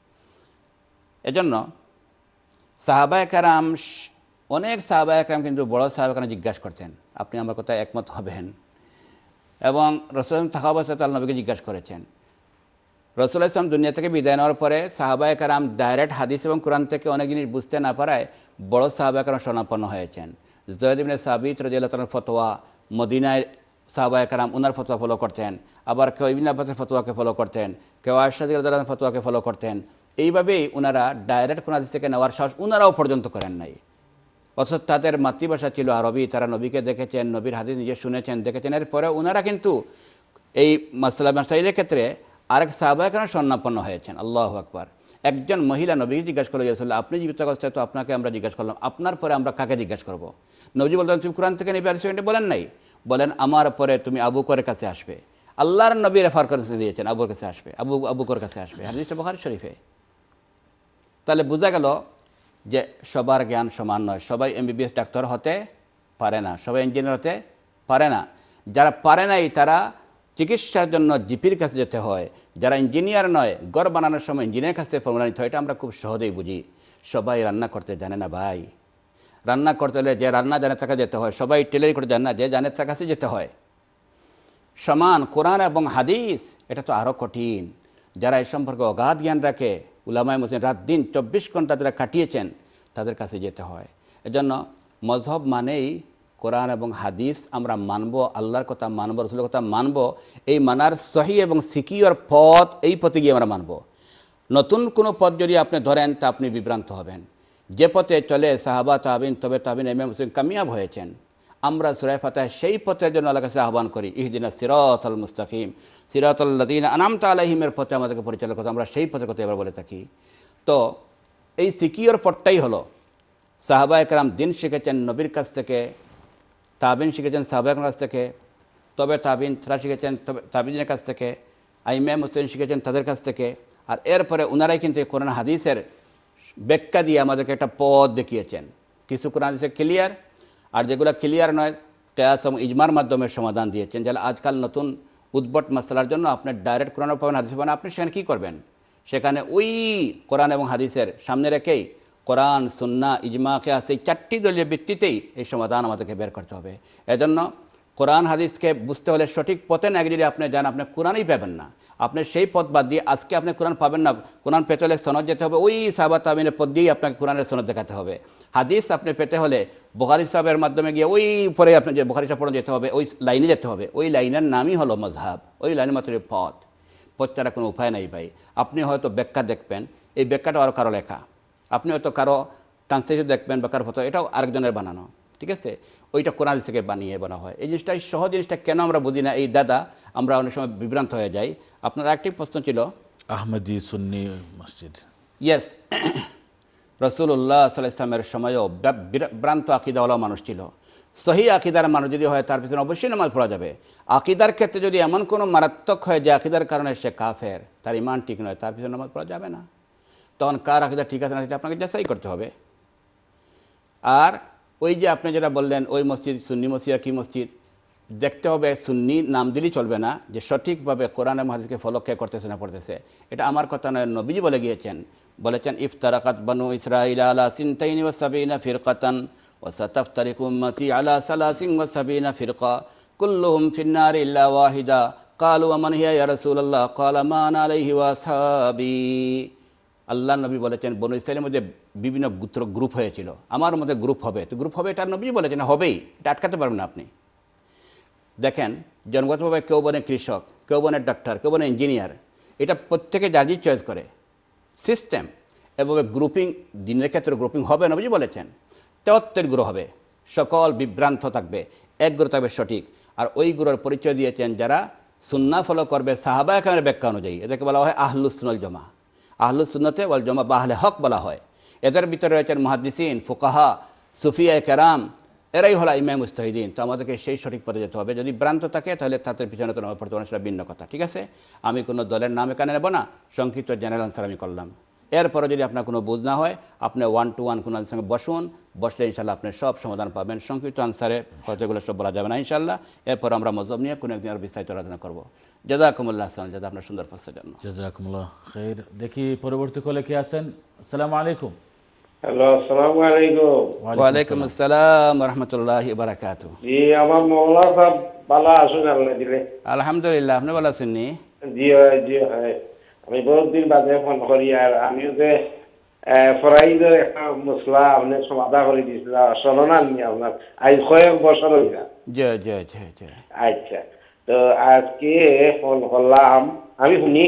S2: এজন্য সাহাবায়ে কেরাম, অনেক সাহাবায়ে কেরাম কিন্তু বড় সাহাবায়ে কেরাম জিজ্ঞাসা করতেন, আপনি আমার কথায় একমত হবেন। এবং রাসূল থাকা অবস্থায় আল্লাহ নবীকে জিজ্ঞাসা করেছেন। রাসূল ইসলাম দুনিয়া থেকে বিদায় নেওয়ার পরে সাহাবায়ে কেরাম ডাইরেক্ট হাদিস এবং কোরআন থেকে অনেক জিনিস বুঝতে না পারায় বড় সাহাবায়ে কেরাম শরণাপন্ন হয়েছেন। যায়েদ ইবনে সাবিত রাদিয়াল্লাহু তাআলার ফতোয়া, মদিনায় সাহাবায়ে কেরাম ওনার ফতোয়া ফলো করতেন, আবার কেউ ইবনে আব্বাসের ফতোয়াকে ফলো করতেন, কেউ আয়েশা রাদিয়াল্লাহু তাআলার ফতোয়াকে ফলো করতেন। এইভাবেই ওনারা ডাইরেক্ট কোন হাদিস থেকে নেওয়ার সাহস ওনারাও পর্যন্ত করেন নাই। অথচ তাদের মাতৃভাষা ছিল আরবি, তারা নবীকে দেখেছেন, নবীর হাদিস নিজে শুনেছেন, দেখেছেন। এরপরে ওনারা কিন্তু এই মাসাইলের ক্ষেত্রে আরেক সাহাবায়ে কেরাম শরণাপন্ন হয়েছেন। আল্লাহু আকবার। একজন মহিলা নবীকে জিজ্ঞাসা করে, রাসূলুল্লাহ আপনি জীবিত অবস্থায় তো আপনাকে আমরা জিজ্ঞাসা করলাম, আপনার পরে আমরা কাকে জিজ্ঞাসা করব? নবীজি বলতেন তুমি কোরআন থেকে নিবে, হাদিস থেকে বলেন নাই, বলেন আমার পরে তুমি আবু বকরের কাছে আসবে। আল্লাহর নবী রেফার করে দিয়েছেন আবু বকরের কাছে আসবে, আবু বকরের কাছে আসবে। হাদিসটা বুখারী শরীফে। তাহলে বোঝা গেল যে সবার জ্ঞান সমান নয়। সবাই এমবিবিএস ডাক্তার হতে পারে না, সবাই ইঞ্জিনিয়ার হতে পারে না। যারা পারে নাই তারা চিকিৎসার জন্য জিপির কাছে যেতে হয়। যারা ইঞ্জিনিয়ার নয়, ঘর বানানোর সময় ইঞ্জিনিয়ার কাছে ফর্মুলা নিতে হয়। এটা আমরা খুব সহজেই বুঝি। সবাই রান্না করতে জানে না ভাই। রান্না করতে হলে যে রান্না জানে তার কাছে যেতে হয়। সবাই টেলারি করতে জানে না, যে জানে তার কাছে যেতে হয়। সমান কোরআন এবং হাদিস, এটা তো আরও কঠিন। যারা এই সম্পর্কে অগাধ জ্ঞান রাখে, উলামায়ে মুসলিম রাত দিন 24 ঘন্টা যারা কাটিয়েছেন, তাদের কাছে যেতে হয়। এজন্য মযহব মানেই কোরআন এবং হাদিস আমরা মানব, আল্লাহর কথা মানব, রাসূলের কথা মানব। এই মানার সহি এবং সিকিউর পথ, এই পথে গিয়ে আমরা মানব। নতুন কোনো পথ যদি আপনি ধরেন তা আপনি বিভ্রান্ত হবেন। যে পথে চলে সাহাবা, তাবিন, তবে তাবিন, ইমাম মুসলিম কামিয়াব হয়েছেন। আমরা সূরা ফাতিহা সেই পথের জন্য আল্লাহর কাছে আহ্বান করি, ইহদিনাস সিরাতাল মুস্তাকিম, সিরাতাল লাযিনা আনআমতা আলাইহিমের পথে আমাদেরকে পরিচালনা করতে, আমরা সেই পথের কথা এবার বলে থাকি। তো এই সিকিউর পথটাই হলো সাহাবায়ে কেরাম দিন শিখেছেন নবীর কাছ থেকে, তাবিন শিখেছেন সাহাবায়ে কেরামের কাছ থেকে, তবে তাবিন তারা শিখেছেন তাবিনের কাছ থেকে, ইমাম মুসলিম শিখেছেন তাদের কাছ থেকে। আর এরপরে ওনারাই কিন্তু কোরআন হাদিসের ব্যাখ্যা দিয়ে আমাদেরকে একটা পথ দেখিয়েছেন। কিছু কোরআন হাদিসে ক্লিয়ার, আর যেগুলো ক্লিয়ার নয় কিয়াস এবং ইজমার মাধ্যমে সমাধান দিয়েছেন। যারা আজকাল নতুন উদ্ভট মাসলার জন্য আপনি ডাইরেক্ট কোরআন পাবেন, হাদিস পাবেন, আপনি সেখানে কী করবেন? সেখানে ওই কোরআন এবং হাদিসের সামনে রেখেই কোরআন, সুন্নাহ, ইজমা, কিয়াস এই 4টি দলীয় ভিত্তিতেই এই সমাধান আমাদেরকে বের করতে হবে। এজন্য কোরআন হাদিসকে বুঝতে হলে সঠিক পথে না যদি আপনি যান, আপনি কোরআনই পাবেন না। আপনি সেই পথ বাদ দিয়ে আজকে আপনি কোরআন পাবেন না। কোরআন পেতে হলে সনদ যেতে হবে, ওই সাহাবা তাবিনের পথ দিয়েই আপনাকে কোরআনের সনদ দেখাতে হবে। হাদিস আপনি পেতে হলে বুখারী সাহেবের মাধ্যমে গিয়ে ওই পরে আপনি যে বুখারী সাহেব পড়ে যেতে হবে, ওই লাইনে যেতে হবে। ওই লাইনের নামই হলো মাযহাব, ওই লাইনের মাত্র পথ। পথ ছাড়া কোনো উপায় নাই ভাই। আপনি হয়তো ব্যাখ্যা দেখবেন, এই ব্যাখ্যাটা আরও কারো লেখা। আপনি হয়তো কারো ট্রান্সলেশন দেখবেন বা কারো ফটো, এটাও আরেকজনের বানানো, ঠিক আছে? ওইটা কোরআন হাদিস থেকে বানিয়ে বানা হয়। এই জিনিসটা, এই সহজ জিনিসটা কেন আমরা বুঝি না? এই দাদা আমরা অনেক সময় বিভ্রান্ত হয়ে যাই। আপনার আরেকটি প্রশ্ন ছিল
S1: আহমেদি সুন্নি মসজিদ।
S2: ইয়েস, রাসূলুল্লাহ সাল্লাল্লাহু আলাইহি ওয়াসাল্লামের সময়ও ভ্রান্ত আকীদাওয়ালা মানুষ ছিল। সহি আকিদার মানুষ যদি হয় তার পিছনে অবশ্যই নামাজ পড়া যাবে। আকিদার ক্ষেত্রে যদি এমন কোনো মারাত্মক হয় যে আকিদার কারণে সে কাফের, তার ইমান ঠিক নয়, তার পিছনে নামাজ পড়া যাবে না। তখন কার আকিদা ঠিক আছে না সেটা আপনাকে যাচাই করতে হবে। আর ওই যে আপনি যেটা বললেন ওই মসজিদ সুন্নি মসজিদ কি মসজিদ, দেখতে হবে সুন্নি নাম দিলেই চলবে না, যে সঠিকভাবে কোরআন এবং হাদিসকে ফলো কে করতেছে না করতেছে। এটা আমার কথা নয়, নবীজি বলে গিয়েছেন, বলেছেন ইফতারাকাত বানু ইসরাঈল আলা সিনতাইনি ওয়া সাবিনা ফিরকাতান ওয়া সাতাফতারিকু উম্মতি আলা সালাসিন ওয়া সাবিনা ফিরকা কুল্লুহুম ফিন-নার ইল্লা ওয়াহিদা ক্বালু ওয়া মান হিয়া ইয়া রাসূলুল্লাহ ক্বালা মা আনা আলাইহি ওয়া আসহাবি। আল্লাহ নবী বলেছেন বনু ইসরাঈলের মধ্যে বিভিন্ন গ্রুপ হয়েছিল, আমার মধ্যে গ্রুপ হবে। তো গ্রুপ হবে এটা নবী বলেছেন, হবেই, এটা আটকাতে পারবেন না আপনি। দেখেন জন্মগতভাবে কেউ বনে কৃষক, কেউ বনে ডাক্তার, কেউ বনে ইঞ্জিনিয়ার, এটা প্রত্যেকে যার চয়েস করে সিস্টেম। এভাবে গ্রুপিং, দিনের ক্ষেত্রে গ্রুপিং হবে নবীজি বলেছেন। 73 গ্রহ হবে, সকল বিভ্রান্ত থাকবে, এক গ্রহ থাকবে সঠিক। আর ওই গ্রহের পরিচয় দিয়েছেন যারা সুন্নাহ ফলো করবে সাহাবায়ে কেরামের ব্যাখ্যা অনুযায়ী, এদেরকে বলা হয় আহলুস সুন্নাহ ওয়াল জামাআহ। আহলুস সুন্নাতে ওয়াল জামাআহ বা আহলে হক বলা হয়। এদের ভিতরে রয়েছেন মুহাদ্দিসিন, ফুকাহা, সুফিয়ায়ে কেরাম, এরাই হলো ইমাম মুজতাহিদিন। তো আমাদেরকে সেই সঠিক পথে যেতে হবে। যদি ভ্রান্ত থাকে তাহলে তাদের পিছনে তো নামাজ পড়তে হবে, সেটা ভিন্ন কথা। ঠিক আছে, আমি কোনো দলের নাম এখানে নেব না, সংক্ষিপ্ত জেনারেল আনসার আমি করলাম। এরপরে যদি আপনার কোনো বুঝ না হয় আপনি 1-to-1 কোনো সঙ্গে বসুন, বসলে ইনশাল্লাহ আপনি সব সমাধান পাবেন। সংক্ষিপ্ত আনসারে কথাগুলো সব বলা যাবে না ইনশাল্লাহ। এরপর আমরা মজহব নিয়ে কোনো একদিন আর বিস্তারিত আলোচনা করবো। জাযাকুমুল্লাহ খাইরান, জাযা আপনার সুন্দর প্রশ্নের জন্য।
S1: জাযাকুমুল্লাহ খাইর। দেখি পরবর্তী কলে কে আছেন। আসসালামু আলাইকুম।
S6: হ্যালো, আসসালামু আলাইকুম।
S2: ওয়ালাইকুম আসসালাম ওয়া রাহমাতুল্লাহি ওয়া বারাকাতুহু।
S6: জি, আমার মোল্লা সাহেব ভালো আছেন? আল্লাহ দিলে
S2: আলহামদুলিল্লাহ, আপনি ভালো আছেন নি?
S6: জি জি, আমি বহুত দিন বাদে ফোন করি। আর আমিও যে ফরাইদের একটা মশলা আপনার সমাধা করে দিয়েছিলাম, চলনা নি আপনার আজ কয়েক বছর হইলা।
S2: জি জি জি জি।
S6: আচ্ছা, তো আজকে ফোন করলাম, আমি শুনি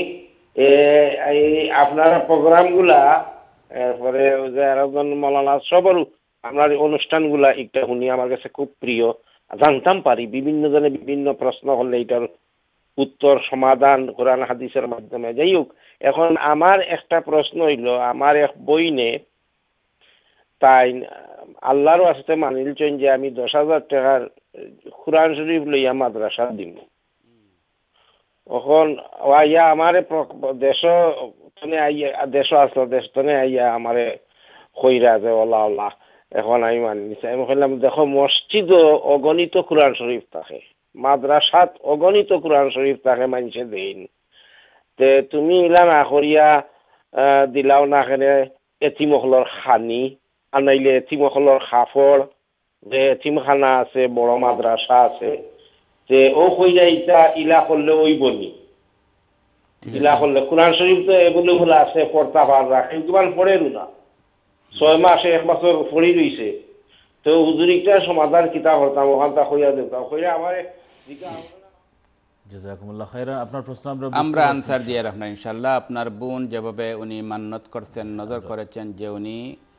S6: এই আপনার প্রোগ্রামগুলা, এরপরে ওই যে আরেকজন মৌলানা সবর আপনার অনুষ্ঠানগুলা একটা শুনি, আমার কাছে খুব প্রিয়। জানতাম পারি বিভিন্ন জনে বিভিন্ন প্রশ্ন করলে এটার উত্তর সমাধান কোরআন হাদিসের মাধ্যমে। যাই হোক, এখন আমার একটা প্রশ্ন হইল, আমার এক বইনে তাই আল্লাহর আসতে মানিলছেন যে আমি 10,000 টাকার কোরআন শরীফ লইয়া মাদ্রাসা দিব। এখন আইয়া আমারে দেশ দেশ আসলো, দেশ তনে আইয়া আমারে কইরা যে ওলা ওলা, এখন আমি মানি নিছি। আমি কইলাম দেখো, মসজিদও অগণিত কোরআন শরীফ থাকে, মাদ্রাসাত অগণিত কোরআন শরীফ থাকে, মানুষে দেন। তে তুমি ইলা না করিয়া দিলাও না কেনে এতিমসকলৰ খানি, আনাইলে এতিমসকলৰ খাফড়, যে এতিমখানা আছে, বড় মাদ্রাসা আছে, যে ও কইরা ইটা ইলা করলে ওই বনি ইলা করলে কোরআন শরীফ তো এগুলো গুলো আছে, পড়তা পার রাখে কিমান পড়েরও না, 6 মাস 1 বছর পড়ি রইছে। তো হুজুরিটা সমাধান কিতাব হতাম, ওখানটা কইয়া দিতাম, কইরা আমার
S1: জাযাকুমুল্লাহ খাইরান। আপনার প্রশ্ন
S2: আমরা আনসার দিয়ে রাখবো ইনশাআল্লাহ। আপনার বোন যেভাবে উনি মান্নত করছেন, নজর করেছেন যে উনি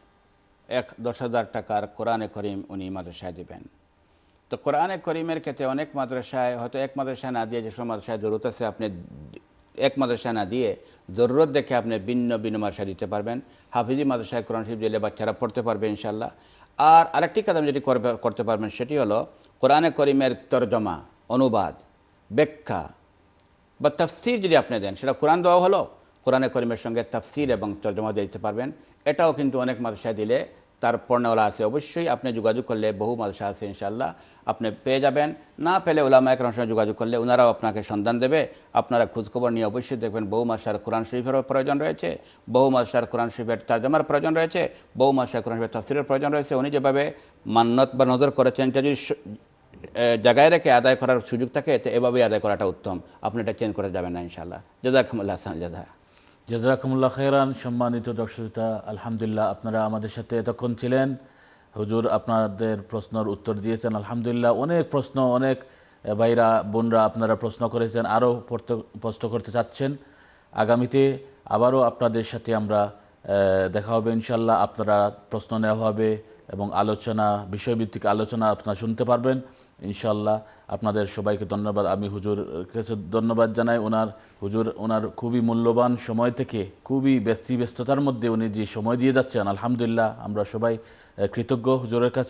S2: 10,000 টাকার কোরআনে করিম উনি মাদ্রাসায় দিবেন। তো কোরআনে করিমের ক্ষেত্রে অনেক মাদ্রাসায়, হয়তো এক মাদ্রাসায় না দিয়ে, যে সময় মাদ্রাসায় জরুরত আছে আপনি এক মাদ্রাসায় না দিয়ে জরুরত দেখে আপনি ভিন্ন ভিন্ন মাদ্রাসায় দিতে পারবেন। হাফিজি মাদ্রাসায় কোরআন শরীফ দিলে বাচ্চারা পড়তে পারবে ইনশাআল্লাহ। আর আরেকটি কাজ আপনি যেটি করতে পারবেন সেটি হলো কোরআনে করিমের তরজমা, অনুবাদ, ব্যাখ্যা বা তাফসির যদি আপনি দেন, সেটা কোরআন দেওয়া হলো, কোরআনে করিমের সঙ্গে তাফসির এবং তরজমা দিয়ে দিতে পারবেন। এটাও কিন্তু অনেক মাদ্রাসায় দিলে তার পড়নেওয়ালা আছে, অবশ্যই আপনি যোগাযোগ করলে বহু মাদ্রাসা আছে ইনশাআল্লাহ, আপনি পেয়ে যাবেন। না পেলে উলামা একরামের সঙ্গে যোগাযোগ করলে ওনারাও আপনাকে সন্ধান দেবে। আপনারা খোঁজখবর নিয়ে অবশ্যই দেখবেন বহু মাদ্রাসার কোরআন শরীফেরও প্রয়োজন রয়েছে, বহু মাদ্রাসার কোরআন শরীফের তরজমার প্রয়োজন রয়েছে, বহু মাদ্রাসার কোরআন শরীফের তাফসিরের প্রয়োজন রয়েছে। উনি যেভাবে মান্নত বা নজর করেছেন, যদি জায়গায় রেখে আদায় করার সুযোগ থাকে তো এভাবেই আদায় করাটা উত্তম, আপনি এটা চেঞ্জ করে যাবেন না ইনশাআল্লাহ। জাযাকুমুল্লাহ হাসান জাযা।
S1: জাযাকুমুল্লাহ খাইরান। সম্মানিত দর্শকতা, আলহামদুলিল্লাহ আপনারা আমাদের সাথে এতক্ষণ ছিলেন। হুজুর আপনাদের প্রশ্নের উত্তর দিয়েছেন আলহামদুলিল্লাহ। অনেক প্রশ্ন, অনেক ভাইরা বোনরা আপনারা প্রশ্ন করেছেন, আরও প্রশ্ন করতে চাচ্ছেন। আগামীতে আবারও আপনাদের সাথে আমরা দেখা হবে ইনশাআল্লাহ। আপনারা প্রশ্ন নেওয়া হবে এবং আলোচনা, বিষয়ভিত্তিক আলোচনা আপনারা শুনতে পারবেন ইনশাআল্লাহ। আপনাদের সবাইকে ধন্যবাদ। আমি হুজুর কাছে ধন্যবাদ জানাই। হুজুর ওনার খুবই মূল্যবান সময় থেকে, খুবই ব্যস্ততার মধ্যে উনি যে সময় দিয়ে যাচ্ছেন, আলহামদুলিল্লাহ আমরা সবাই কৃতজ্ঞ হুজুরের কাছে।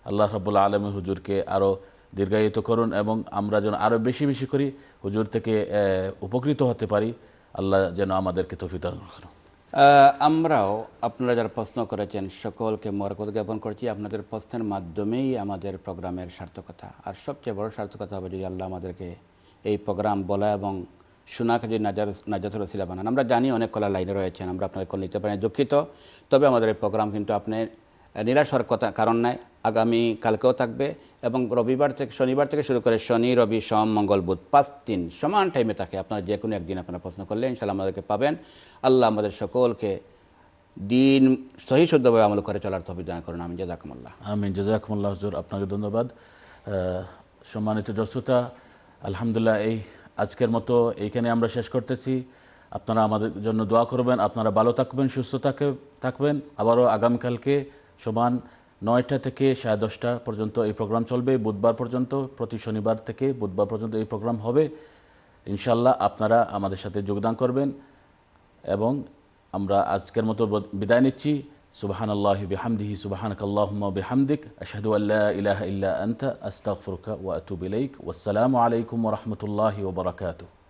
S1: আল্লাহ রাব্বুল আলামিন হুজুরকে আরো দীর্ঘায়িত করুন এবং আমরা যেন আরো বেশি বেশি করি হুজুর থেকে উপকৃত হতে পারি। আল্লাহ যেন আমাদেরকে তৌফিক দান করুন।
S2: আমরাও আপনারা যারা প্রশ্ন করেছেন সকলকে মোবারকবাদ জ্ঞাপন করছি। আপনাদের প্রশ্নের মাধ্যমেই আমাদের প্রোগ্রামের সার্থকতা, আর সবচেয়ে বড় সার্থকতা হবে যদি আল্লাহ আমাদেরকে এই প্রোগ্রাম বলা এবং শোনাকে যদি নাজাতুল ওসিলা বানান। আমরা জানি অনেক কলার লাইনে রয়েছেন, আমরা আপনাদের কল নিতে পারি, দুঃখিত। তবে আমাদের এই প্রোগ্রাম কিন্তু আপনি নিরাশ হওয়ার কথা কারণ নাই, আগামী কালকেও থাকবে এবং শনিবার থেকে শুরু করে শনি, রবি, সোম, মঙ্গল, বুধ 5 দিন সমান টাইমে থাকে। আপনারা যে কোনো একদিন আপনারা প্রশ্ন করলে ইনশাআল্লাহ আমাদেরকে পাবেন। আল্লাহ আমাদের সকলকে দিন সহি শুদ্ধভাবে আমল করে চলার তৌফিক দান করুন। আমিন। জাযাকুমুল্লাহ।
S1: আমিন। জাযাকুমুল্লাহ হুজুর, আপনাকে ধন্যবাদ। সম্মানিত দর্শকরা, আলহামদুলিল্লাহ এই আজকের মতো এইখানে আমরা শেষ করতেছি। আপনারা আমাদের জন্য দোয়া করবেন, আপনারা ভালো থাকবেন, সুস্থ থাকবেন। আবারও আগামীকালকে সমান 9টা থেকে 10:30 পর্যন্ত এই প্রোগ্রাম চলবে, বুধবার পর্যন্ত। প্রতি শনিবার থেকে বুধবার পর্যন্ত এই প্রোগ্রাম হবে ইনশাআল্লাহ। আপনারা আমাদের সাথে যোগদান করবেন এবং আমরা আজকের মতো বিদায় নিচ্ছি। সুবহানাল্লাহি বিহামদিহি, সুবহানাকাল্লাহুম্মা বিহামদিক, আশহাদু আল্লা ইলাহা ইল্লা আনতা, আস্তাগফিরুকা ওয়া আতুবু ইলাইক। ওয়াসসালামু আলাইকুম ওয়া রাহমাতুল্লাহি ওয়া বারাকাতুহু।